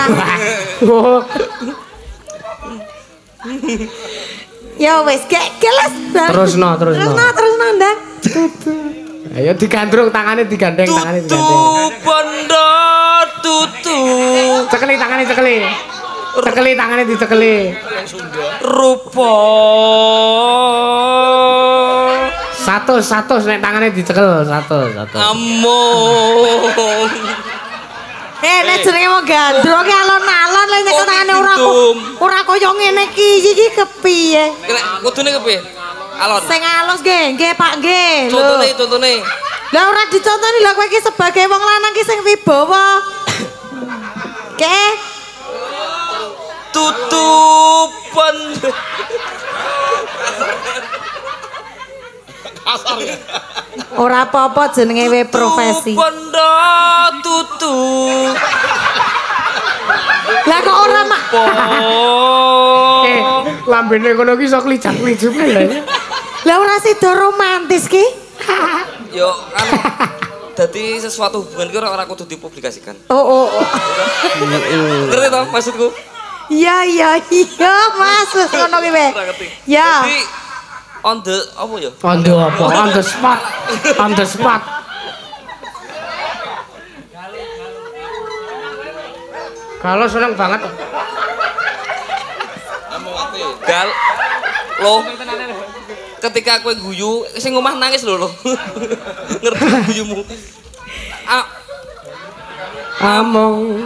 Ya wis geles. Terusno. Ndang. Ayo digandrung tangane digandeng. Bondo tutu. Cekeli tangane dicekeli. Rupa. 100 nek tangane dicekel 100. Among. Nek jenenge wong gandrung ki alon-alon lek nyekel tangane ora kaya ngene iki kepiye? Kudune kepiye? Alon. Sing alus nggih Pak nggih. Contone. Lah ora dicontoni lho kowe iki sebagai wong lanang ki sing wibawa. Ke? Tutupan. Kasar ya. Ora apa-apa jenenge we profesi. Bondo tutu. Lah kok ora mak. Lambene kono ki iso klicak-klicuk lho. Lah ora sida romantis ki? Yo kan dadi sesuatu hubungan ki ora kudu dipublikasikan. Oh. Ngerti to maksudku? Iya Mas, ngono ki we. Ya. Jadi on the apa ya? On the spot. Kalau seneng banget. Gal lo ketika kowe guyu sing omah nangis lho. Ngerti guyumu. Among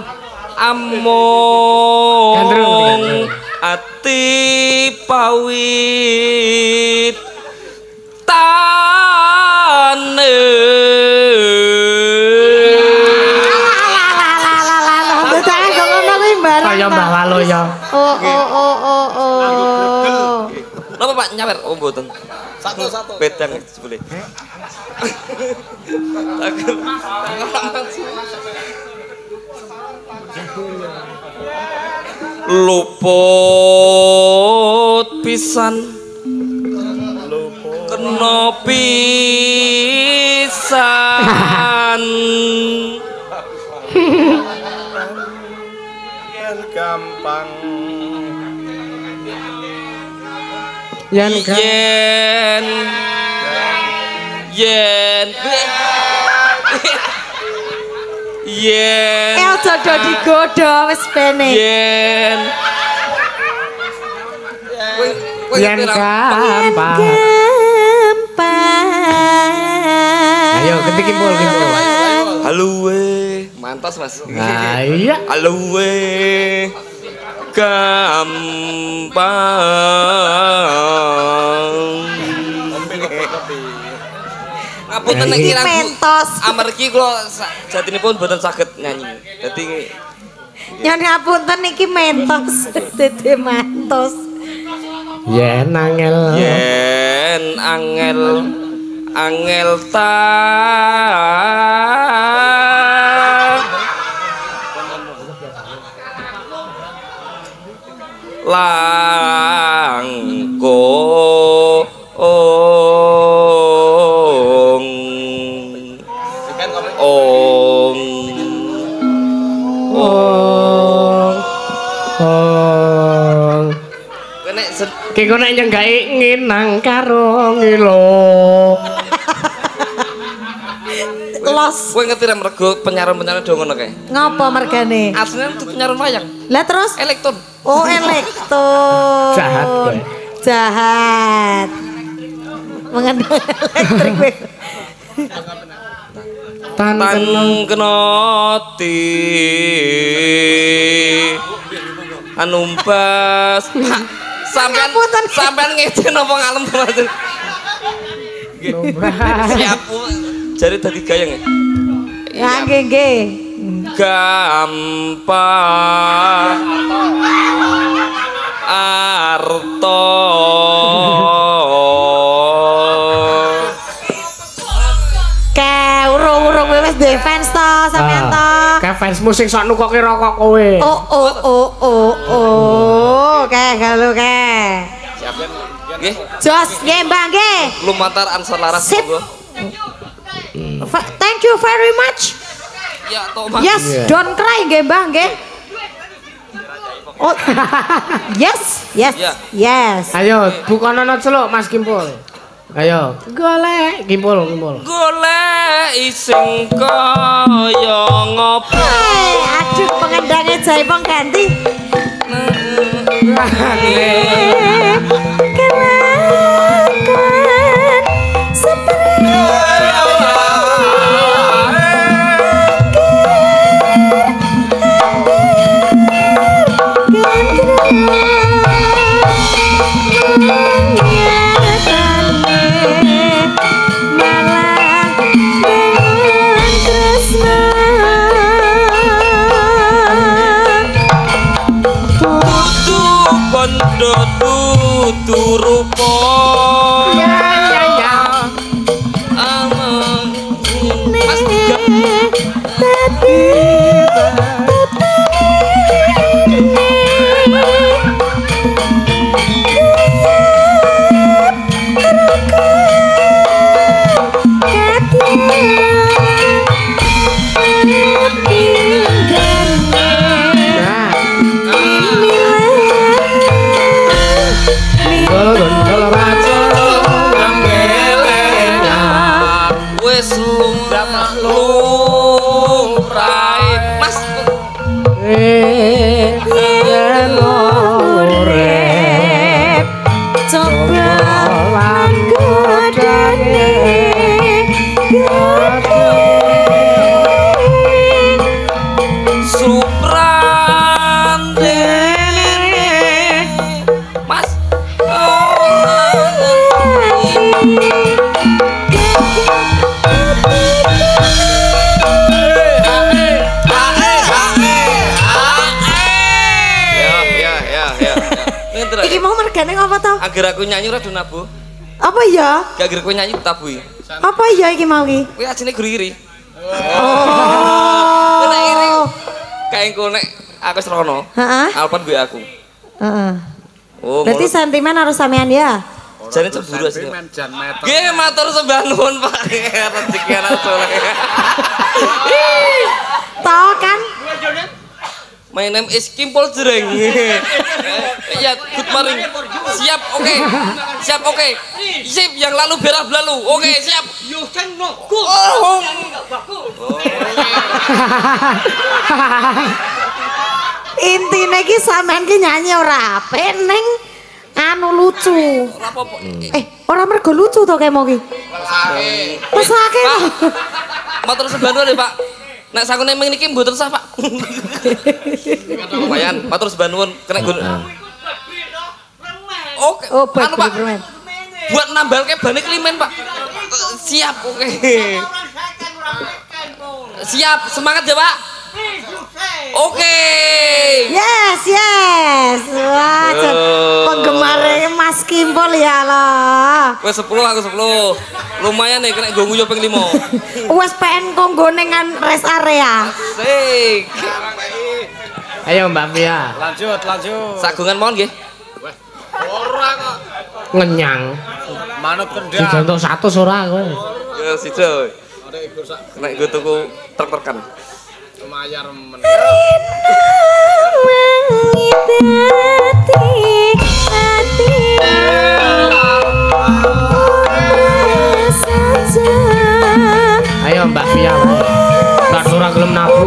ati pawit tane kaya Mbah Walo ya. Oh. Napa Pak nyawer? Oh mboten. Satu. Bedang boleh. Luput pisan. Kena pisan gampang yen Jodoh digodo wis pene. yen gampang. Ayo ketik kimpul. Halo we, mantos Mas. Nah, iya. Halo we. Gampang. Ngapunten nek kirang amargi kula jatinipun boten saged nyanyi. Dadi Nyon ngapunten iki mentos dede mantos. Yen angel ta Ki kok nek nyenggaki nginang karo ngilo. Los. Kowe ngerti ra mergo penyaran-penyaran do ngono kae. Ngopo mergane? Asline itu penyaran wayang. Lah terus? Elektron. Oh, elektron. Jahat kowe. Jahat. Mengenai elektrik kowe. Tan kenoti anumbas. Sampean ngece napa ngalem teman. Siap. Jare dadi gayeng. Ya nggih. Gampang arto urung wis duwe fans to sampean to. Kayak fans musik sok nukoke rokok kowe. Kayak halo kayak. Siap nggih. Jos nggih Mbak nggih. Lumantar ansor laras monggo. Thank you very much. Ya toh Mas. Yes, don't cry nggih Mbak nggih. Oh. Yes. Ayo bukonono celuk Mas Kimpul. Ayo, golek Kimpul. Golek sing kaya ngopo. Aduh pengendangnya Jaipong ganti. Kelakuan seperti tutu rupa Mas agar aku nyanyi rada nabuh. Apa ya? Gak agar aku nyanyi tabuhi. Apa ya iki mau iki? Kuwi ajine guru iri. Oh. Nek iri. Kae engko nek aku serono. Heeh. Alpan gue aku. Heeh. Oh. Berarti sentimen harus sampean ya? Jane cemburu asli. Nggih, matur sembah nuwun Pak. Rezeki anak soleh. Tahu kan? My name is Kimpol Jreng. Iya, good morning. Siap, oke. Siap, oke. Sip, yang lalu berah berlalu. Oke, siap. Intine iki sampean ki nyanyi ora peneng anu lucu. Ora apa-apa. Ora mergo lucu to kemo ki. Mesake. Matur sembah nuwun Pak. Nek sakune niki mboten sah, Pak. Lumayan, matur sembah nuwun kena gun. Oke. Oh, anu Pak. permen. Buat nambalke bane klimen, Pak. Siap, oke. Siap, semangat ya, Pak. Oke. Yes. Wah, penggemar Mas Kimpol ya Allah. Wes 10 aku 10. Lumayan nih kena nggo nguyu ping 5. Wes PN konggone ngan rest area. Asik. Ayo Mbak Pia. Lanjut. Sagungan mohon nggih. Ora kok. Ngenyang. Manut kendang. Digantung 100 ora kowe. Ya sido. Kena nggo tuku truk-trukan. Mayar men. Ayo Mbak Pia. Tak ora gelem nabuh.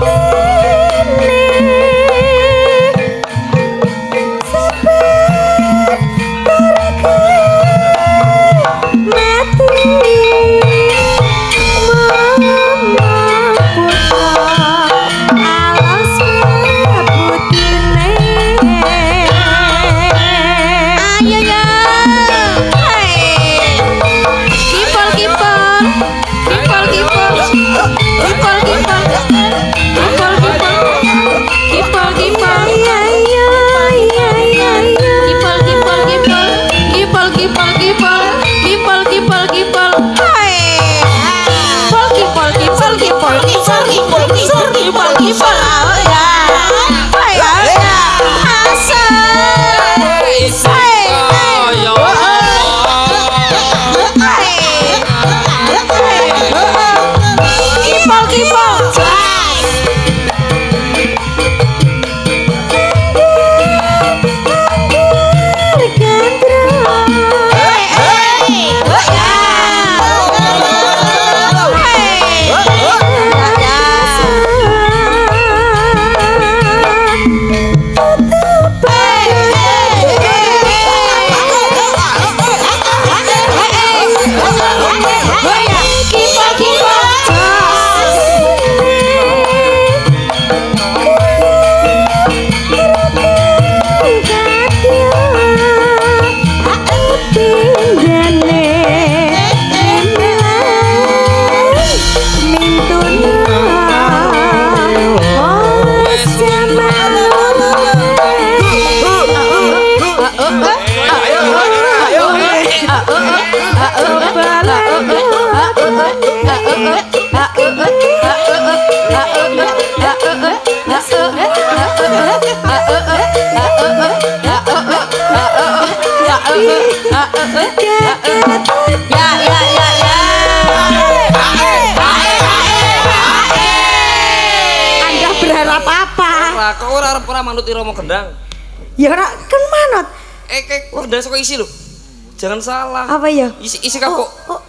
Anda berharap apa? Kok ora arep ora manut irama gendang. Ya ora kan manut. Gendang saka isi lho. Jangan salah. Apa ya? Isi kapok.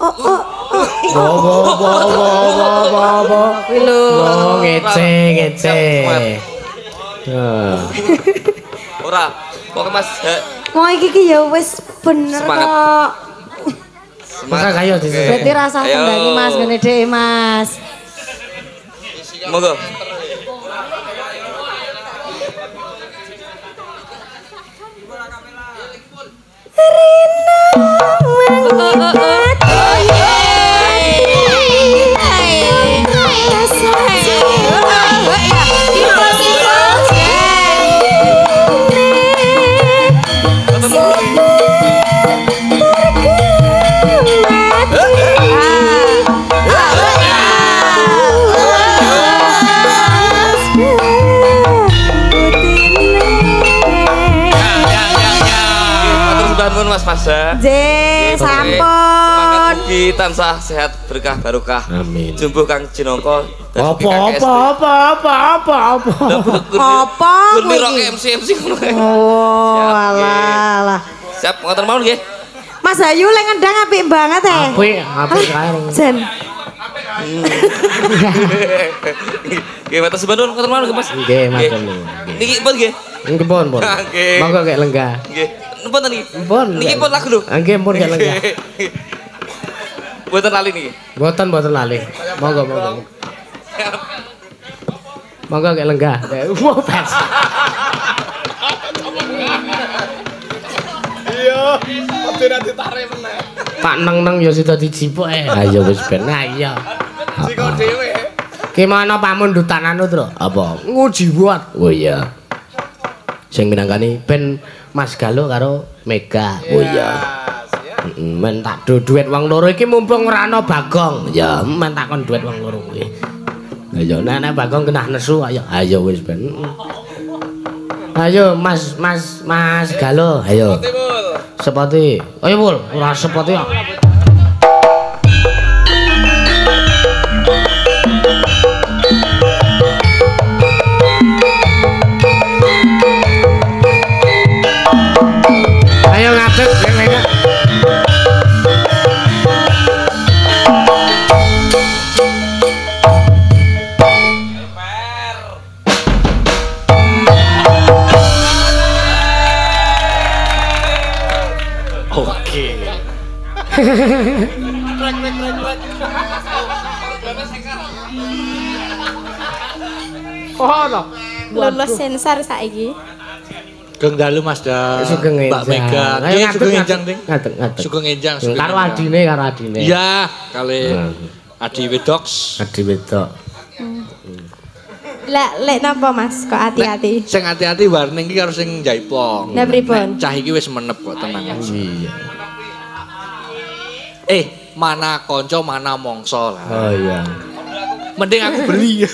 Lho ngece. Ora. Pokoke Mas. Mau iki ya wis bener Semangat. kok. Masa kayo di sini. Berarti rasa kembali Mas ngene dhek Mas. Monggo. Mas Pasda. Nggih, sampun. Semangat mugi tansah sehat berkah barokah. Amin. Jumbo Kang Jinongko. Apa? Apa? Gurni rock MC ngono. Oh, alah. Siap ngoten mawon nggih. Mas Ayu lek ngendang apik banget Apik kae. Jen. Nggih matur suwun ngoten mawon Mas. Nggih, matur nuwun. Niki pun nggih. Nggih pun. Nggih. Monggo kek lenggah. Nggih. Napa niki? Pun. Niki pun lagu lho. Nggih pun kek lenggah. Mboten lali niki. Mboten lali. Monggo. Monggo kek lenggah. Wah, pas. Iya, padha ditarik meneh. Pak neng ya sida dijipuk Ayo wis ben. Iya. Siko dhewe. Gimana pamundutan anu, Tru? Apa? Nguji buat. Oh iya. Sing minangkani ben Mas Galo karo Mega. Oh iya. Men tak duit wong loro iki mumpung ora ana Bagong. Ya, men takon duit wong loro kuwi. Ayo nek Bagong kenah nesu ayo wis ben. Ayo Mas Galo, ayo. Sepati. Ayo Pul, ora sepati kok. Ayo ngadeg Mega. Lulus sensor saiki. Sugeng dalu Mas Da. Sugeng Mbak Mega. Nggih sugeng enjang, Ding. Ngadeg. Sugeng enjang. Karo adine. Iya, kali Adi Wedoks. Adi wedok. Lek napa Mas kok hati-hati? Sing hati-hati warning iki karo sing Jaipong. Lah pripun? Cah iki wis menep kok tenang aja. Iya. Mana konco mana mongso lah. Oh iya. Mending aku beli.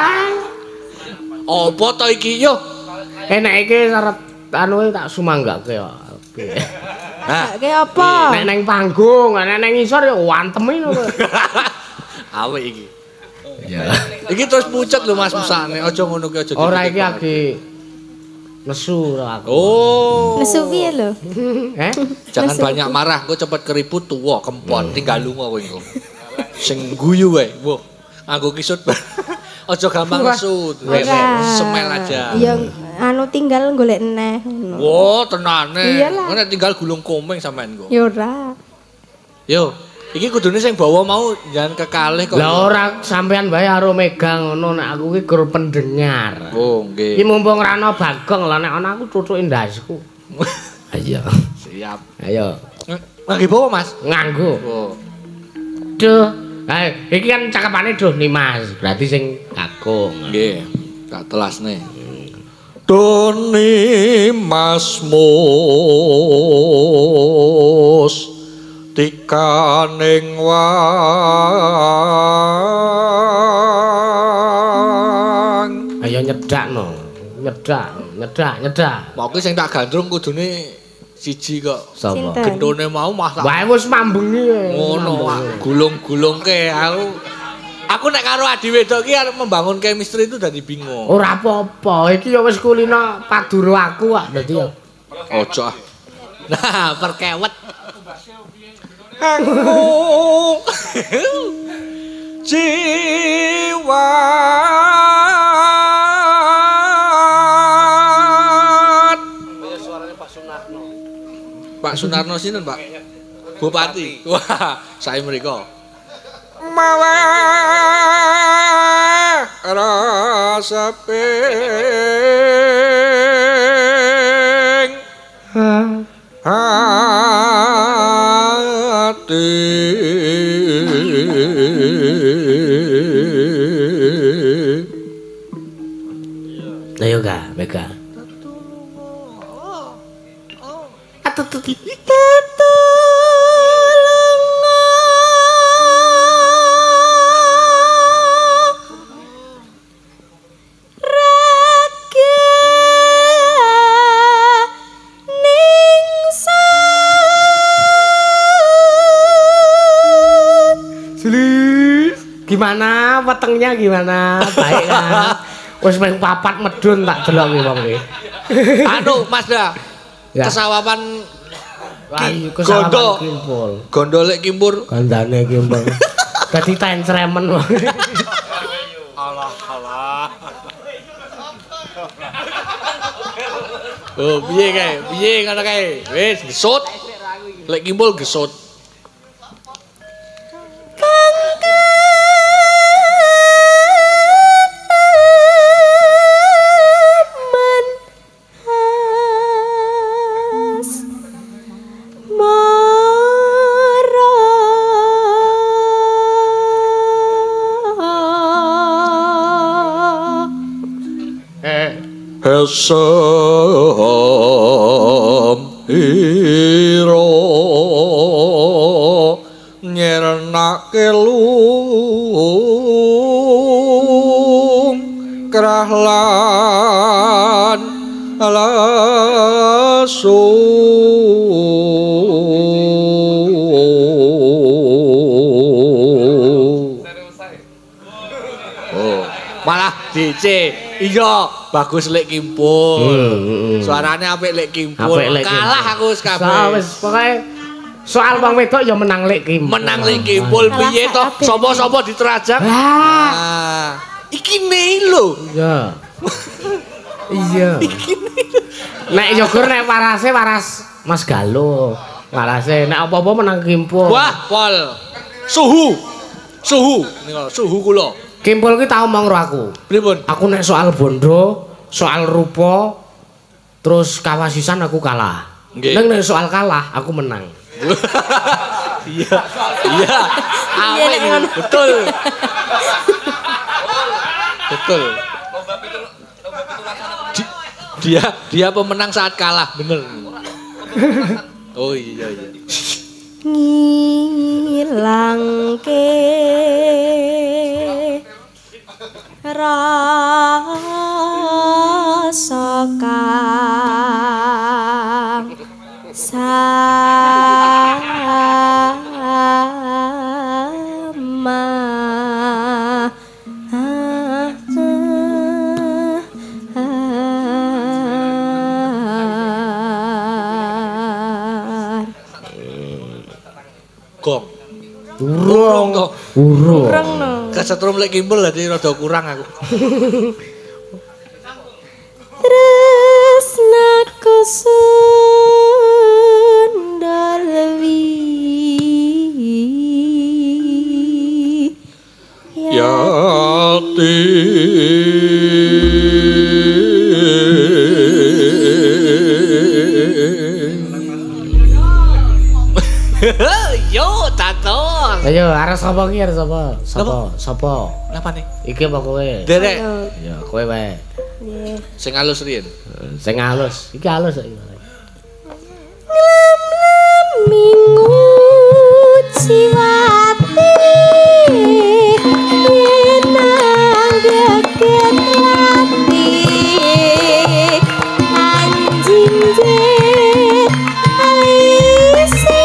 Apa to iki yo? Enak iki syarat anu tak sumanggake kok. Hah? Ki apa? Nek nang panggung, nek nang ngisor ya wantemi ngono. Awik iki. Ya. Iki terus pucet lho Mas mesane. Aja ngono ki aja. Ora iki lagi nesu aku. Oh. Nesu piye lho? Jangan banyak marah, engko cepet keriput tuwa kempot tinggal lunga kowe engko. Sing guyu wae. Wah, nganggo kisut. Aja gampang nesu. Semel aja. Ya anu tinggal golek neh ngono. Wah, tenane. Iyalah. Nek tinggal gulung komeng sampean kok. Ya ora. Yo, iki kudune sing bawa mau jangan kekalih kok. Lah ora sampean wae karo Mega ngono nek aku iki gur pendengar. Oh, nggih. Iki mumpung ora ana Bagong lah nek ana aku cucuke ndasku. Ayo. Siap. Ayo. Lagi bawa Mas? Nganggo. Oh. Duh. Iki kan cakepane duh Nimas, berarti sing kakung. Nggih. Tak telasne. Doni Masmus tikaning wang. Ayo nyedakno. Nyedak. Mau ki sing tak gandrung kudune siji kok. Sapa? Gendone mau masak. Wae wis mambengi. Ngono, gulung-gulungke aku nek karo Adi Wedok ki arep membangun chemistry itu dadi bingung. Ora apa-apa, iki ya wis kulino paduro aku kok dadi ya. Ojo ah. Nah, perkewet. Jiwa Pak Sunarno sinten, Pak? Bupati. Wah, saya mriko. Mawe rasa ping hati. Ayo Kak, Mega. Gimana wetengnya gimana? Baik kan. Wis ping 4 medun tak delok ki wong iki. Anu Mas Da. Ya. Kesawapan Gondo kimpul. Gondo lek kimpur. Gandane kimpul. Dadi tencremen wong. Alah. Oh, piye kae? Piye ngono kae? Wis gesut. Lek kimpul gesut. Hesem iro nyernake lung krahlan lasu malah DC iya bagus lek kimpul suarane apik lek kimpul kalah aku wis kabeh wis pokoke soal wong wedok ya menang lek kimpul piye to sapa-sapa diterajak iki ne lho iya nek yogur nek warase waras Mas Galuh warase nek apa-apa menang kimpul wah pol suhu niku suhu kula kimpul ki tau omong karo aku. Pripun? Aku nek soal bondo, soal rupa, terus kawasisan aku kalah. Neng nek soal kalah aku menang. Iya. Amin. Betul. Dia pemenang saat kalah, bener. Oh iya. Ngilangke rasa kang sama gong urung kesetrum lek kimpul dadi rada kurang aku tresnaku sundalwi yati yo tato ayo arep sapa ki arep sapa napa nih iki apa kowe derek ya kowe wae sing alus riyen sing alus iki alus iki minggu ciwati nang geget lati anjing jet alisi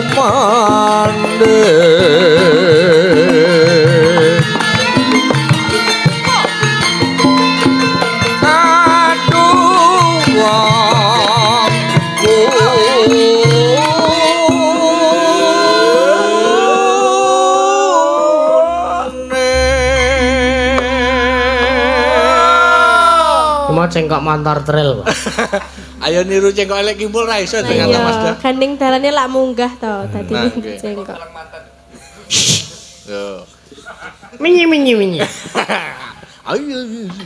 Cengkok motor trail, Pak. Ayo niru cengkok elek kimpul ra iso dengan Mas Da. Gandeng dalane lak munggah to, dadi cengkok. Yo. Minyi. Ayo.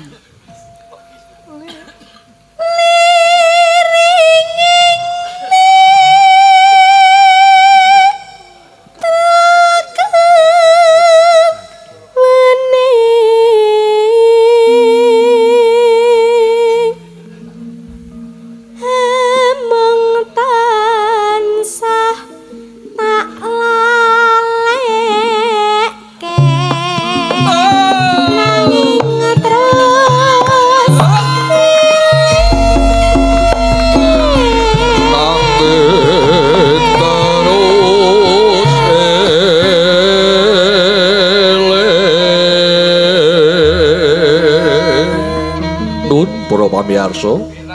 Pamirsa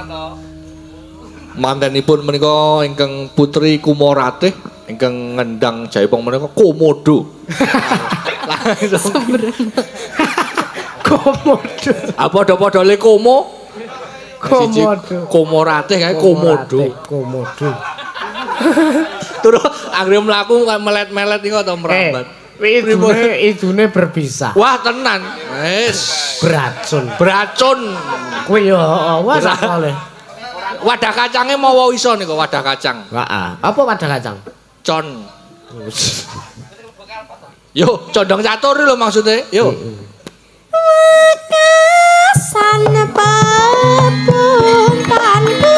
mantenipun menika ingkang Putri Kumaratih ingkang ngendang Jaipong menika Komodo. Komodo. Apa padha-padha le Komo? Komodo. Komaratih kae Komodo. Komodo. Terus anggere mlaku melet-melet iku to merambat. Idune berbisa. Wah tenan. Wis beracun. Kuwi yo wis sakale. Wadah kacange mawa iso niku wadah kacang. Heeh. Apa wadah kacang? Con. Yo, condong catur lho maksude. Yo. Wekasan pepungkanku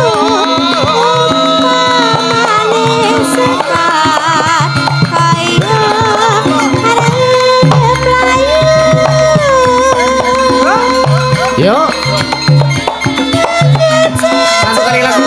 umpamane sekat kaya arep layu. Yo. Masuk kali lagu.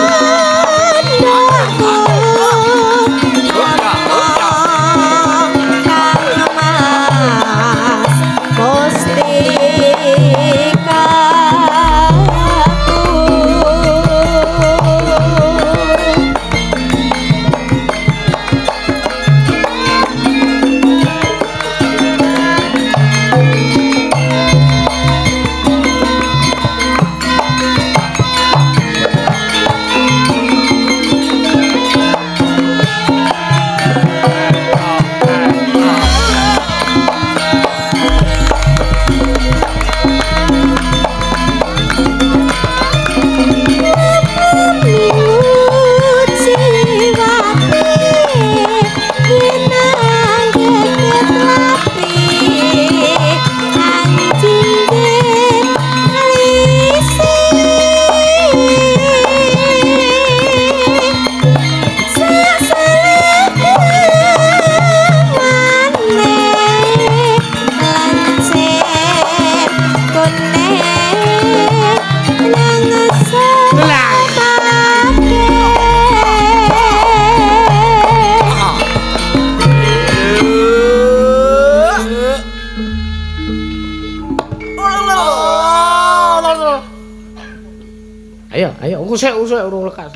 Ayo, usuk urung lekas.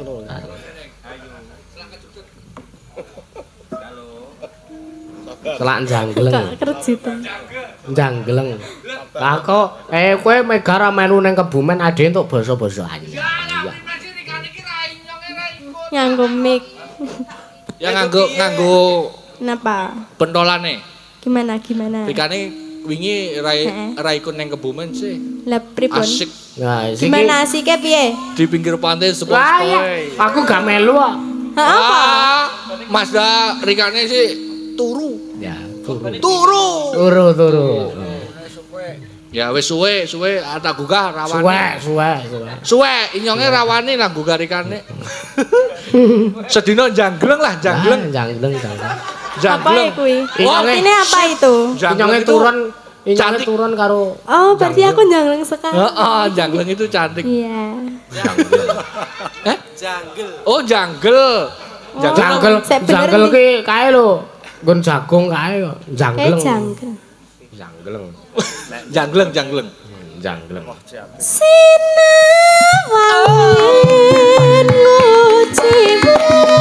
Selak jangleng. Jangleng. Lah kok kowe megara melu ning Kebumen ade entuk basa-basa anyar. Nganggo mic. Ya nganggo Napa? Pentolane. Gimana? Pikane wingi ra ikut ning Kebumen sih. Lah pripun? Asik. Nah, gimana asike piye? Di pinggir pantai sepoi-sepoi. Aku gak melu kok. Apa? Mas Da rikane sih turu. Ya, turu. Ya wis suwe tak gugah rawane. Suwe inyonge rawani lah gugah rikane. Sedina jangleng. Apa kuwi? Artine apa itu? Inyonge turun karo. Oh, berarti aku jangleng sekali. Heeh, jangleng itu cantik. Iya. Janggel. Oh, janggel. Jangkel ki kae lho. Nggon jagung kae kok. Jangleng. Jangleng. Sinawangin ngucimu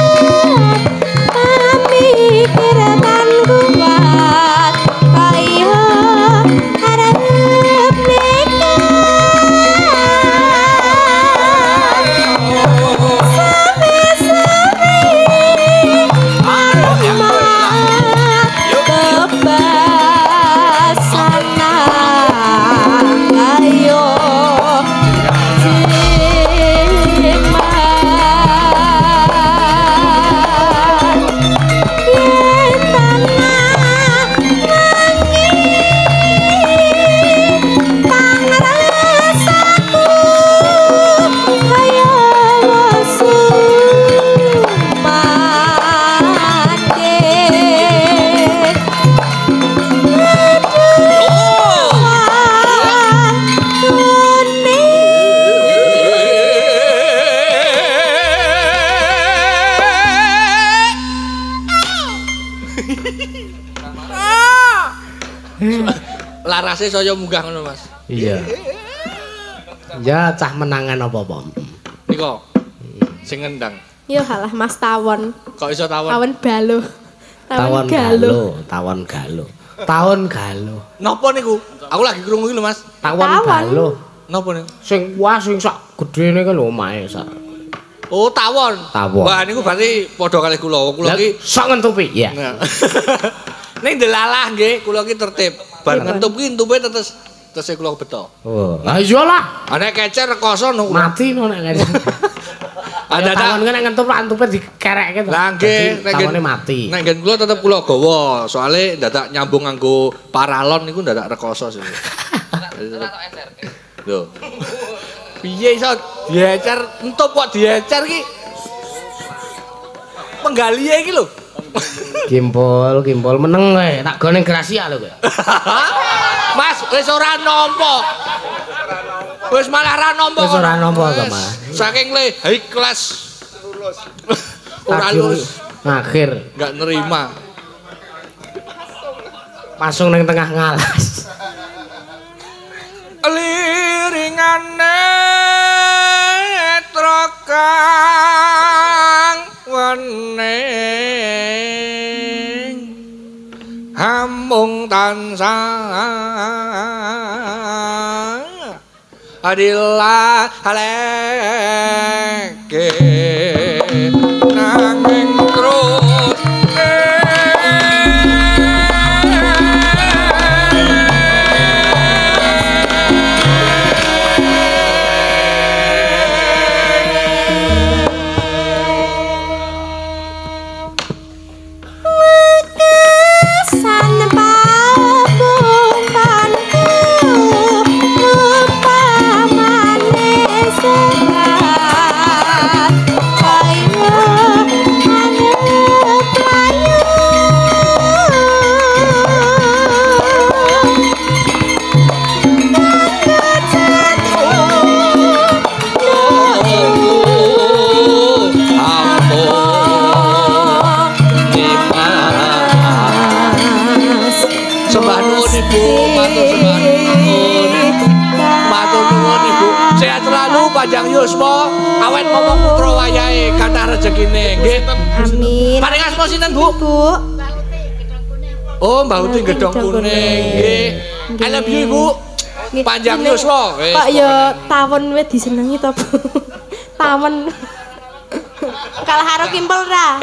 pamikiran kuat kaya arep nikah sami-sami kebasana ayo larase saya munggah ngono Mas. Iya. Ya cah menangan apa-apa. Niko. Sing ngendang. Yo halah Mas tawon. Kok iso tawon? Tawon balo. Tawon galo. Napa niku? Aku lagi krungu iki lho Mas. Tawon galo. Napa niku? Sing sak gedene kan lho omahe sak. Oh, tawon. Wah, niku berarti padha kalih kula. Kula iki sok ngentupi, ya. Ning delalah nggih, kula iki tertib. Bar ngentup ki entupe tetes kula beto. Oh, lah iyalah. Nek kecer rekoso no. Mati no nek kecer. Ada tawon nek ngentup antupe dikerekke to. Lah nggih, tawone mati. Nek ngen kula tetep kula gawa, soalé dadak nyambung nganggo paralon niku dadak rekoso sih. Lho. Piye iso diecer entup kok diecer ki? Penggalihe iki lho. Kimpul meneng kowe, tak go ning Gracia lho kowe. Mas, wis ora nampa. Wis malah ra nampa. Wis ora nampa to, Mas. Saking le high class. Ora lulus. Akhir enggak nerima. Masuk ning tengah ngalas. Liringane trokang wening hamung tansah adilah haleke nanging terus panjang yuswa awet momong putra wayahe kathah rejekine nggih. Amin. Paring asma sinten Bu? Bu. Oh, Mbah Uti gedhong kuning nggih. I love you Ibu. Panjang yuswa. Kok ya tawon wis disenengi to Bu? Tawon. Kalah karo kimpul ra?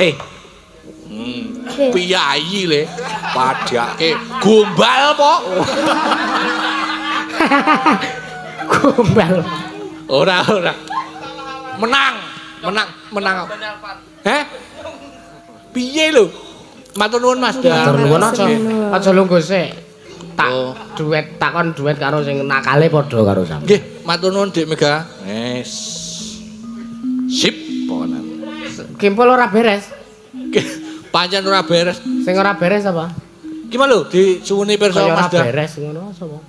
Piyayi le padake gombal po. Gombal. Ora. Menang. Piye lho? Matur nuwun Mas. Matur nuwun aja lungguh sik. Tak duet takon duet karo sing nakale padha karo sampeyan. Nggih, matur nuwun Dik Mega. Wes. Sip pokoke. Kimpul ora beres. Pancen ora beres. Sing ora beres apa? Ki lho disuwuni pirsa Mas ora beres ngono sapa?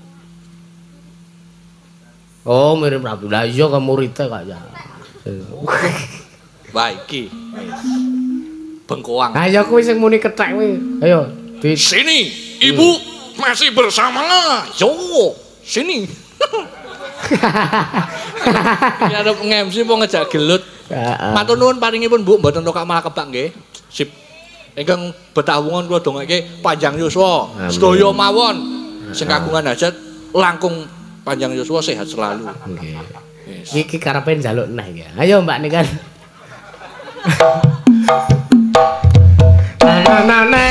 Oh, mirip Prabu. Lah iya ke muridé kok ya. Wah iki. bengkoang. Ayo kuwi sing muni kethek kuwi. Ayo. Sini, Ibu masih bersama. Yo, sini. Ya arep nge-MC apa ngejak gelut. Matur nuwun paringipun Bu, mboten tok malah kebak nggih. Sip. Ingkang betah wungon kula dongake panjang yuswa, sedaya mawon. Sing kagungan hajat langkung panjang yuswa sehat selalu. Nggih. Iki karepe njaluk neh ya. Ayo Mbak Nikan. Nane.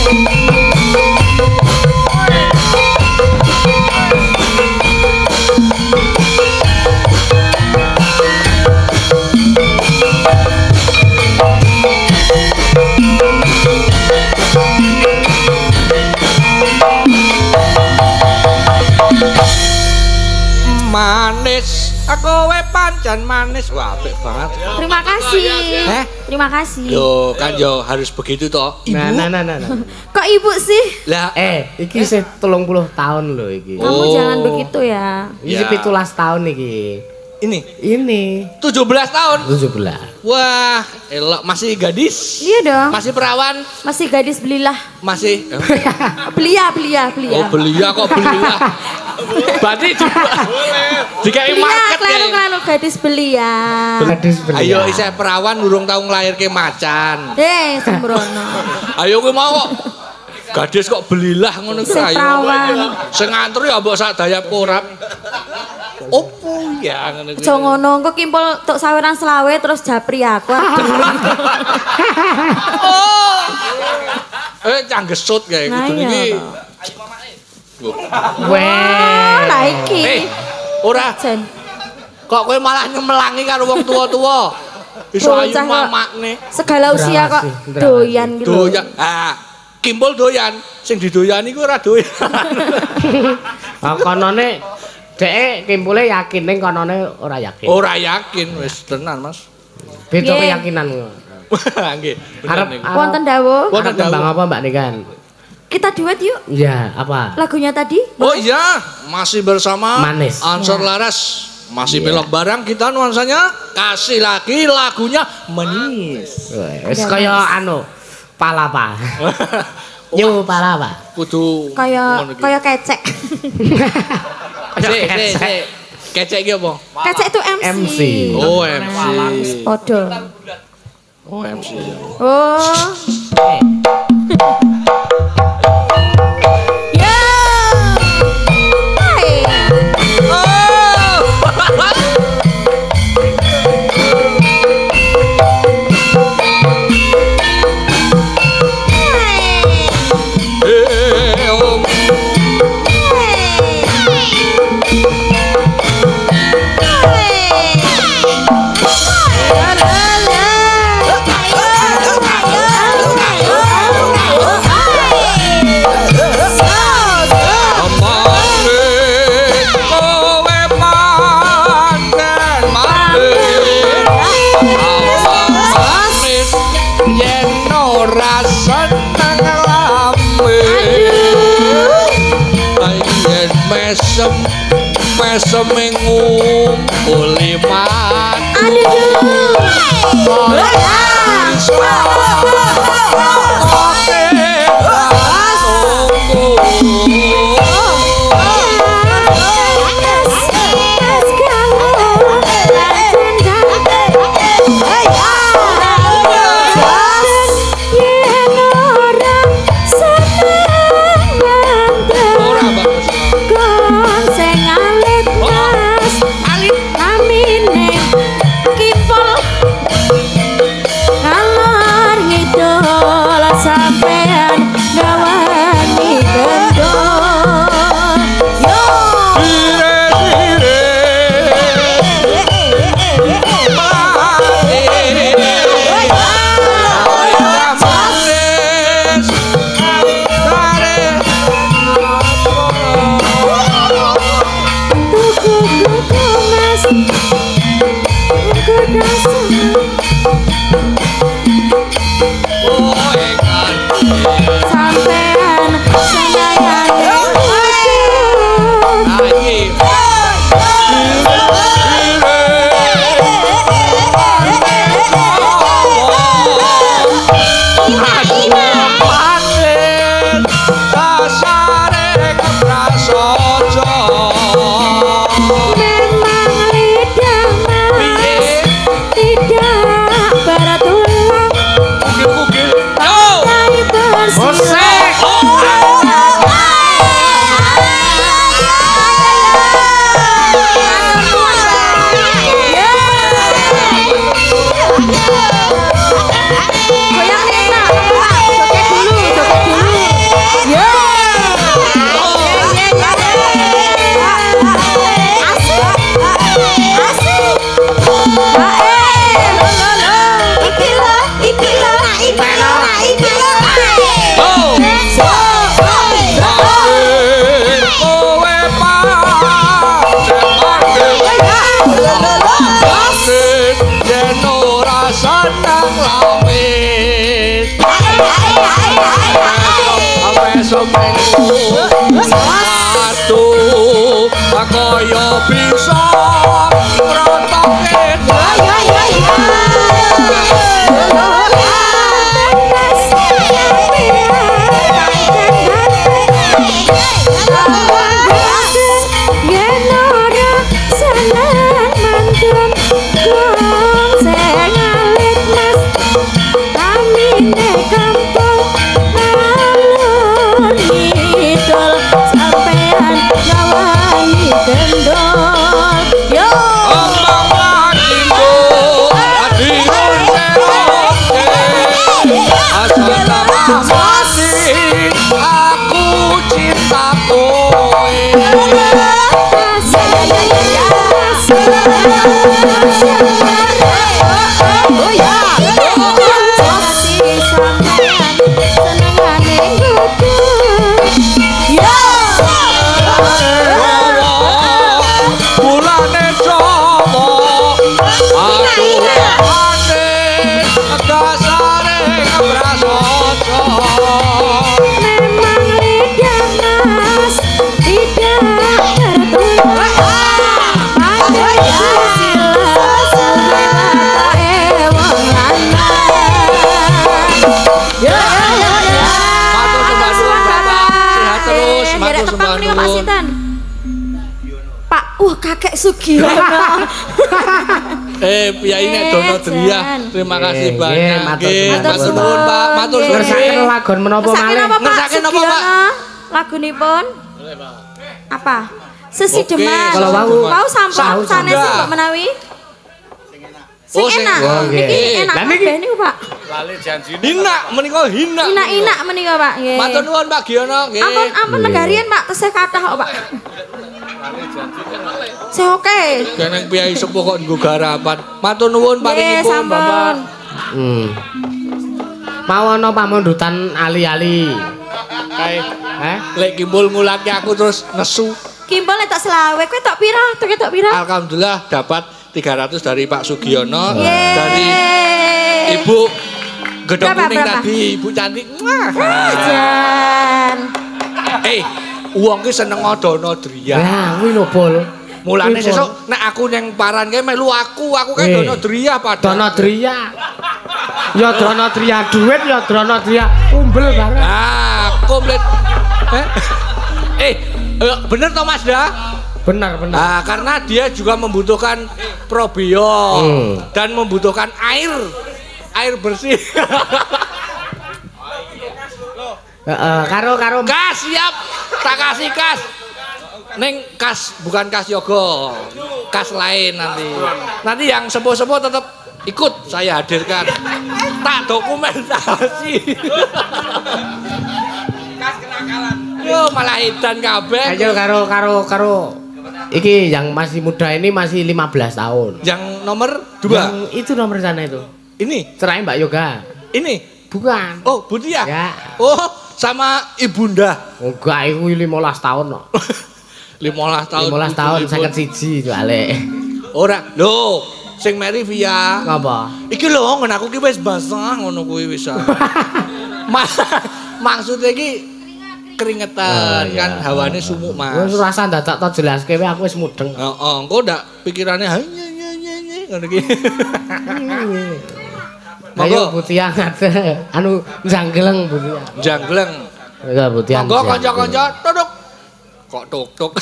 Manis, kowe pancen manis. Wah, apik banget. Terima kasih. Terima kasih. Yo, kan yo harus begitu toh, Ibu. Nah. Kok Ibu sih? Lah, iki isih 30 tahun lho iki. Kamu jangan begitu ya. Iki 17 tahun iki. Ini 17 tahun. 17. Wah, elok masih gadis. Iya dong. Masih perawan. Masih gadis belilah. Masih. Belia. Oh, belia kok belia. Berarti dikai market ya. Klaro gadis belia. Ayo isih perawan urung tau nglairke macan. Sembrono. Ayo kowe mau kok. Gadis kok belilah ngono ki ayo. Sing ngantri ya mbok sak daya korap. Opo ya ngono kuwi. Aja ngono, engko kimpul tok saweran selawe terus japri aku. Canggesut kae kudune iki. Weh. Lah iki. Ora. Kok kowe malah nyemelangi karo wong tuwa-tuwa. Iso ayu mamakne. Segala usia kok doyan gitu. Doyan. Kimpul doyan, sing didoyani ku ora doyan. Konone dhek kimpule yakin ning konone ora yakin. Ora yakin wis tenan, Mas. Beda keyakinan. Nggih, bener niku. Wonten dawuh. Wonten Tembang apa Mbak Nikan? Kita duet yuk. Iya, apa? Lagunya tadi? Oh iya, masih bersama Manis. Ansor Laras. Masih belok barang kita nuansanya kasih lagi lagunya Manis. Wis kaya anu palapa. Yo palapa. Kudu kaya kecek. Sik. Kecek iki apa? Kecek itu MC. Oh, MC. Podo. Oh, MC. Oh. Ya. Hai. Seminggu kuliman Oh, panen dasare keprasaja memang lidah mas tidak bertulang kugil yo Musik. kaya bisa ngrotoke Kakek Sugiono. Piyai nek dono Dria. Terima kasih banyak. Matur nuwun, Pak. Matur suwun. Ngersake lagon menapa malih? Ngersake napa, Pak? Lagunipun? Apa? Sesi Demang. Kalau wau sampun sanes kok menawi. Sing enak. Niki enak kabeh niku, Pak. Lali janjine. Hina menika hina. Hina-hina menika, Pak. Nggih. Matur nuwun, Pak Giono. Nggih. Ampun negarian, Pak. Tesih kathah kok, Pak. Oke. Keneng piyai sepuh kok nggo garapan. Matur nuwun paringipun, Bapak. Mau ana pamundutan ali-ali. Kae, lek kimbul ngulake aku terus nesu. Kimbul nek tak selawe, kowe tok pira? Tok pira? Alhamdulillah dapat 300 dari Pak Sugiono, dari Ibu Gedong Kuning tadi, Ibu cantik. Jan. Wong ki seneng dono Dria. Lah, kuwi lho, Pol. Mulane sesuk nek aku ning paran kae melu aku kae dono Dria padha. Dono Dria. Ya dono Dria duit, ya dono Dria umbel bareng. Komplit. Bener toh Mas Da? Benar. Karena dia juga membutuhkan probiok dan membutuhkan air bersih. Karo kas siap, tak kasih kas. Neng kas bukan kas yoga, kas lain nanti. Nanti yang sepuh-sepuh tetap ikut saya hadirkan. Tak dokumentasi. Kas kenakalan. Yo malah edan kabeh. Ayo karo iki yang masih muda ini masih 15 tahun. Yang nomor 2. Yang itu nomor sana itu. Ini cerai Mbak Yoga. Ini bukan. Oh, Budia. Ya. Oh, sama Ibunda. Enggak, iku 15 tahun kok. 15 tahun. 15 tahun 51 itu ale. Ora, lho, sing meri via. Ngapa? Iki lho ngen aku ki wis basah ngono kuwi wis. Maksudnya iki keringetan kan hawane sumuk Mas. Wis rasa dadak tok jelaske wae aku wis mudeng. Heeh, engko ndak pikirane ngono iki. Ayo Butia ngate anu janggleng Butia. Janggleng. Ya Butia. Monggo kanca-kanca tutuk. Kok tuk-tuk.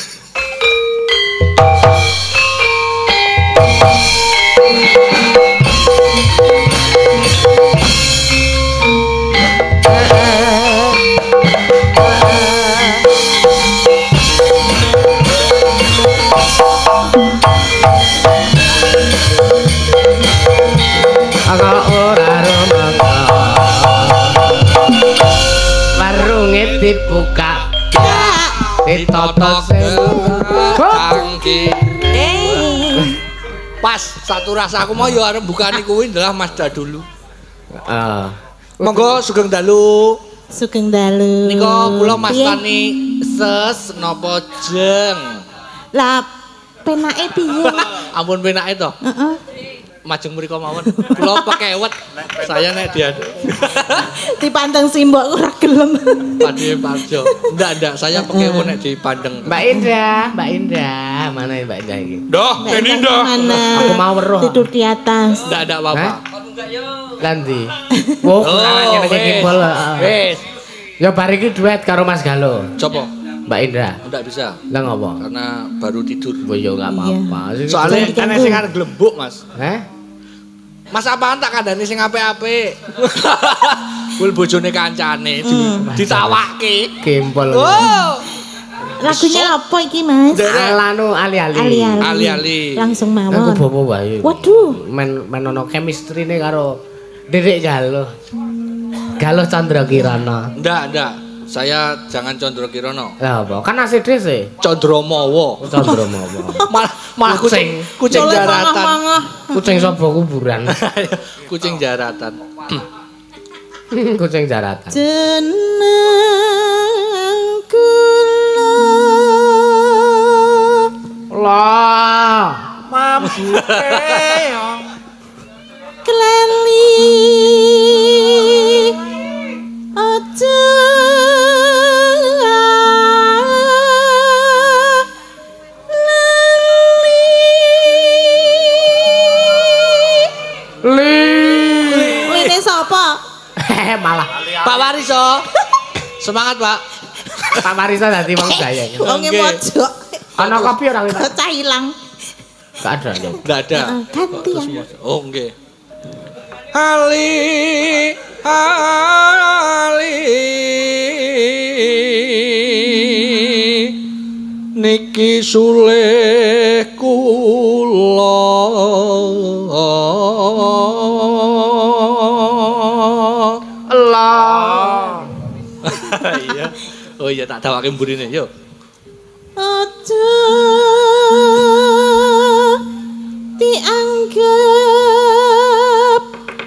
Aga ora rumangka warunge dibuka ditoto tangki pas satu rasaku mau yo arep bukani kuwi ndelah Mazda dulu. Monggo sugeng dalu. Sugeng dalu. Nika kula mastani ses napa jeng. Lah penake piye? Ampun penake to. Heeh. Majeng mriko mawon. Kula pekewet. Saya nek dia. Dipandang simbok ora gelem. Padhe Parjo. Ndak, saya pekewet nek dipandeng. Mbak Indah, mana ya Mbak Indah iki? Dah, Indah. Aku mau weruh. Tidur di atas. Ndak apa-apa. Lanti. Wo, kalane nek kimpul. Wis. Ya bar iki duet karo Mas Galo. Coba. Mbak Indra. Ndak bisa. Lah ngopo? Karena baru tidur. Oh ya enggak apa-apa. Soalnya kan sing arep glembuk, Mas. Mas apaan tak kandhani sing apik-apik. Kul bojone kancane ditawakke. Kimpul. Oh. Lagunya apa iki, Mas? Alanu ali-ali. Ali-ali. Langsung mawon. Aku bobo wae. Waduh. Men ono chemistry-ne karo Dedek Galo. Galo Chandra Kirana. Ndak. Saya jangan Condro Kirono. Lah apa? Kan asih dhewe. Condromowo. Condromowo. Malah kucing jaratan. Kucing sapa kuburan. Kucing jaratan. Kucing jaratan. Jeneng kula. Lah, mambuke yo. Kelali. Aja malah Pak Wariso. Semangat, Pak. Pak Wariso dadi wong gaya. Wonge mojok. Ana kopi ora kita? Cah ilang. Enggak ada ya. Enggak ada. Ganti ya. Oh, nggih. Ali niki sulih kula Allah. Iya. Oh iya tak dawake mburine yo. Aja dianggap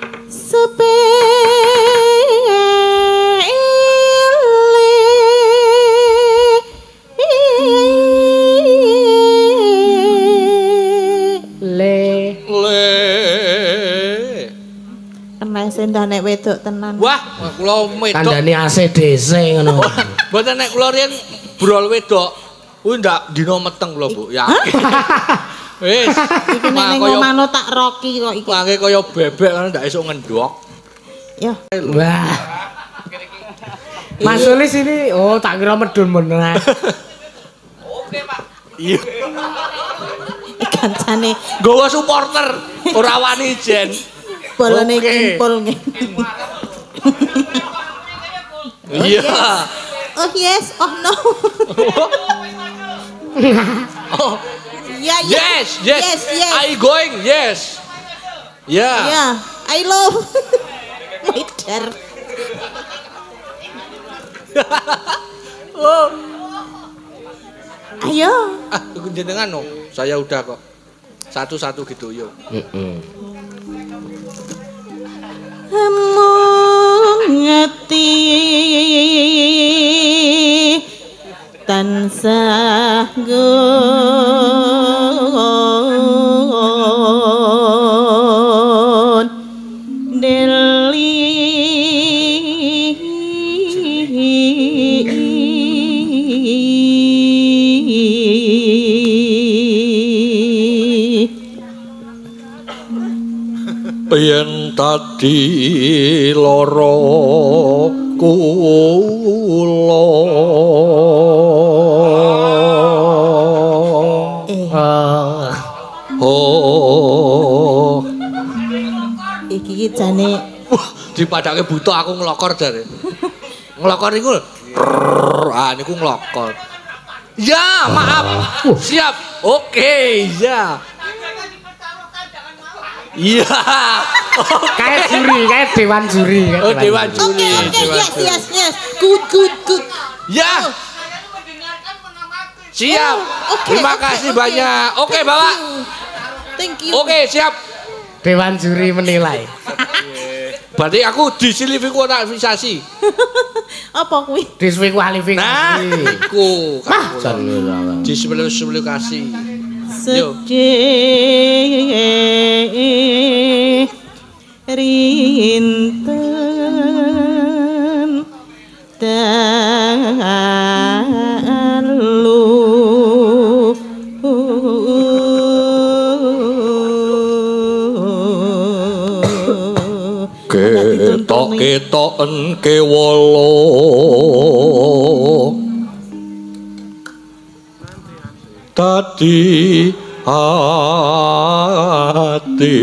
sendah nek wedok tenan. Wah, kula wedok. Kandhane ACDC ngono. Mboten nek kula riyen brol wedok. Kuwi ndak dina meteng kula, Bu. Ya. Wis. Iki nek ngomano tak roki kok iki. Mangke kaya bebek kan ndak esuk ngendhok. Ya. Wah. Mas Sulis ini tak kira medun beneran. Oke, Pak. Iya. Kancane nggawa supporter ora wani jen. Bolone kimpul nggih. Iya. Oh yes, oh no. Oh. Yeah, yeah. Yes. I going, yes. Yeah. Yeah, I love. My dear. Oh. Ayo. Jenengan no. Saya udah kok. Satu-satu gitu, yuk. Ngeti tansah gon deli yen ta dadi lara kula iki jane dipadake buta aku nglokor jare. Nglokor iku niku nglokor. Ya, maaf. Siap. Oke, ya. Iya. Kayak juri, kayak dewan juri. Oh, dewan juri. Oke, yes. Good. Ya. Siap. Terima kasih banyak. Oke, Bapak. Thank you. Oke, siap. Dewan juri menilai. Berarti aku diskualifikasi. Apa kuwi? Diskualifikasi. Nah, iku. Diskualifikasi. Sedih rinten dalu ketok-ketoken kewala dadi ati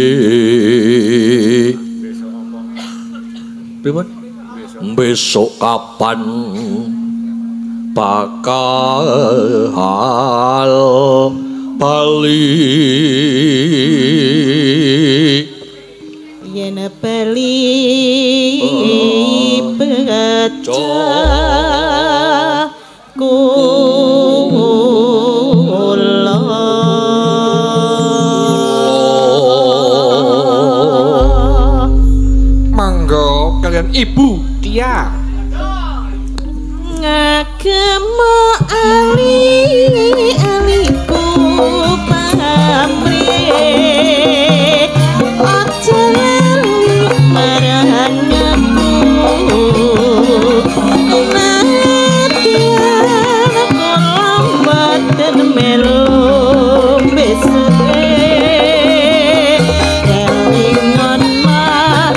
pripun besok kapan bakal hal bali yen bali pecah kalian Ibu Tia ngagema ali-aliku pamrih aja lali marang aku natian kolam badan melu besok kelingon mah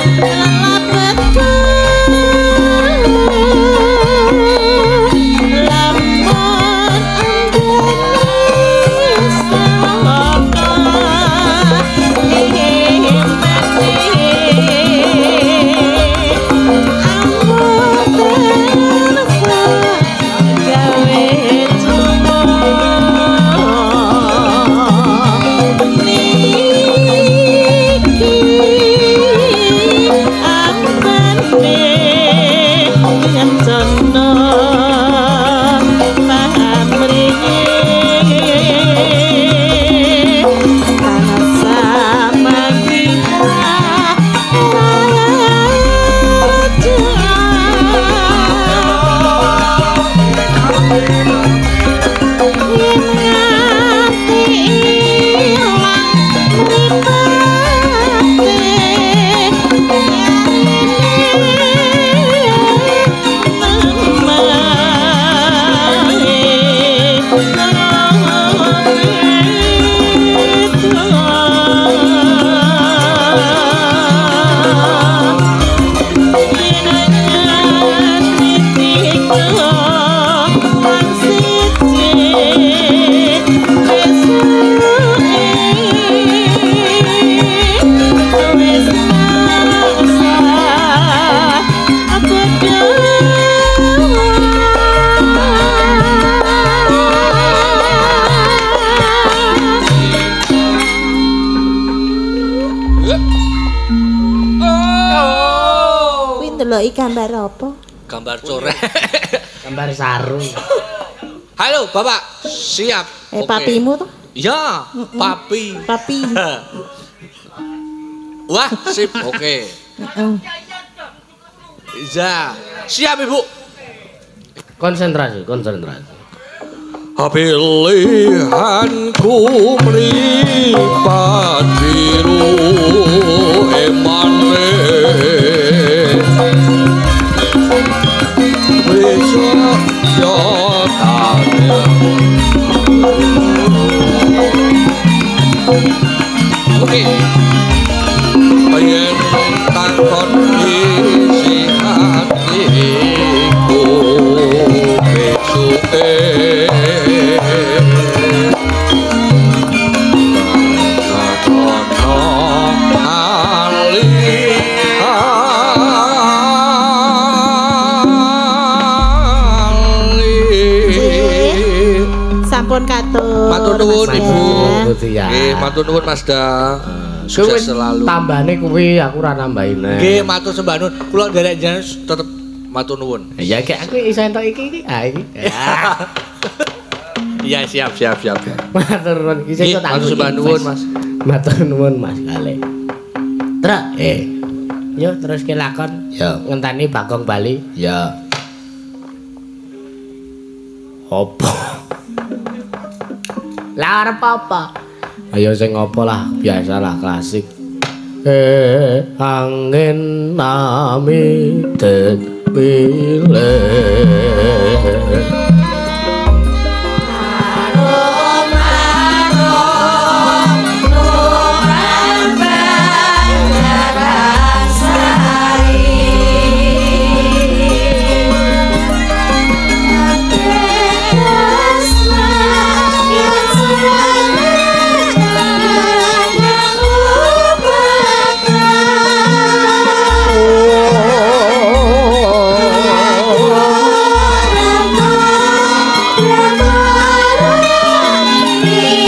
gambar apa? Gambar coret. Gambar sarung. Halo, Bapak. Siap. Oke. Papimu tuh? Ya, papi. Papi. Wah, sip. Oke. Ya, siap Ibu. Konsentrasi. Pilihanku mripat biru emane besok yo tanya oke yen wabarakatuh. Matur nuwun Ibu. Ya. Nggih, matur nuwun Mas Da. Sukses selalu. Tambahane kuwi aku ora nambahin. Nggih, matur sembah nuwun. Kula nderek jenengan tetep matur nuwun. Ya kayak aku iso entuk iki. Ah iki. Iya, siap. Matur nuwun iki sing tak matur sembah nuwun Mas. Matur nuwun Mas Kale. Truk. Yo terus ke lakon. Yo ngenteni Bagong Bali. Yo. Apa? Lah arep apa? Ayo sing apa lah, biasalah klasik. Angin nami depile. Yeah.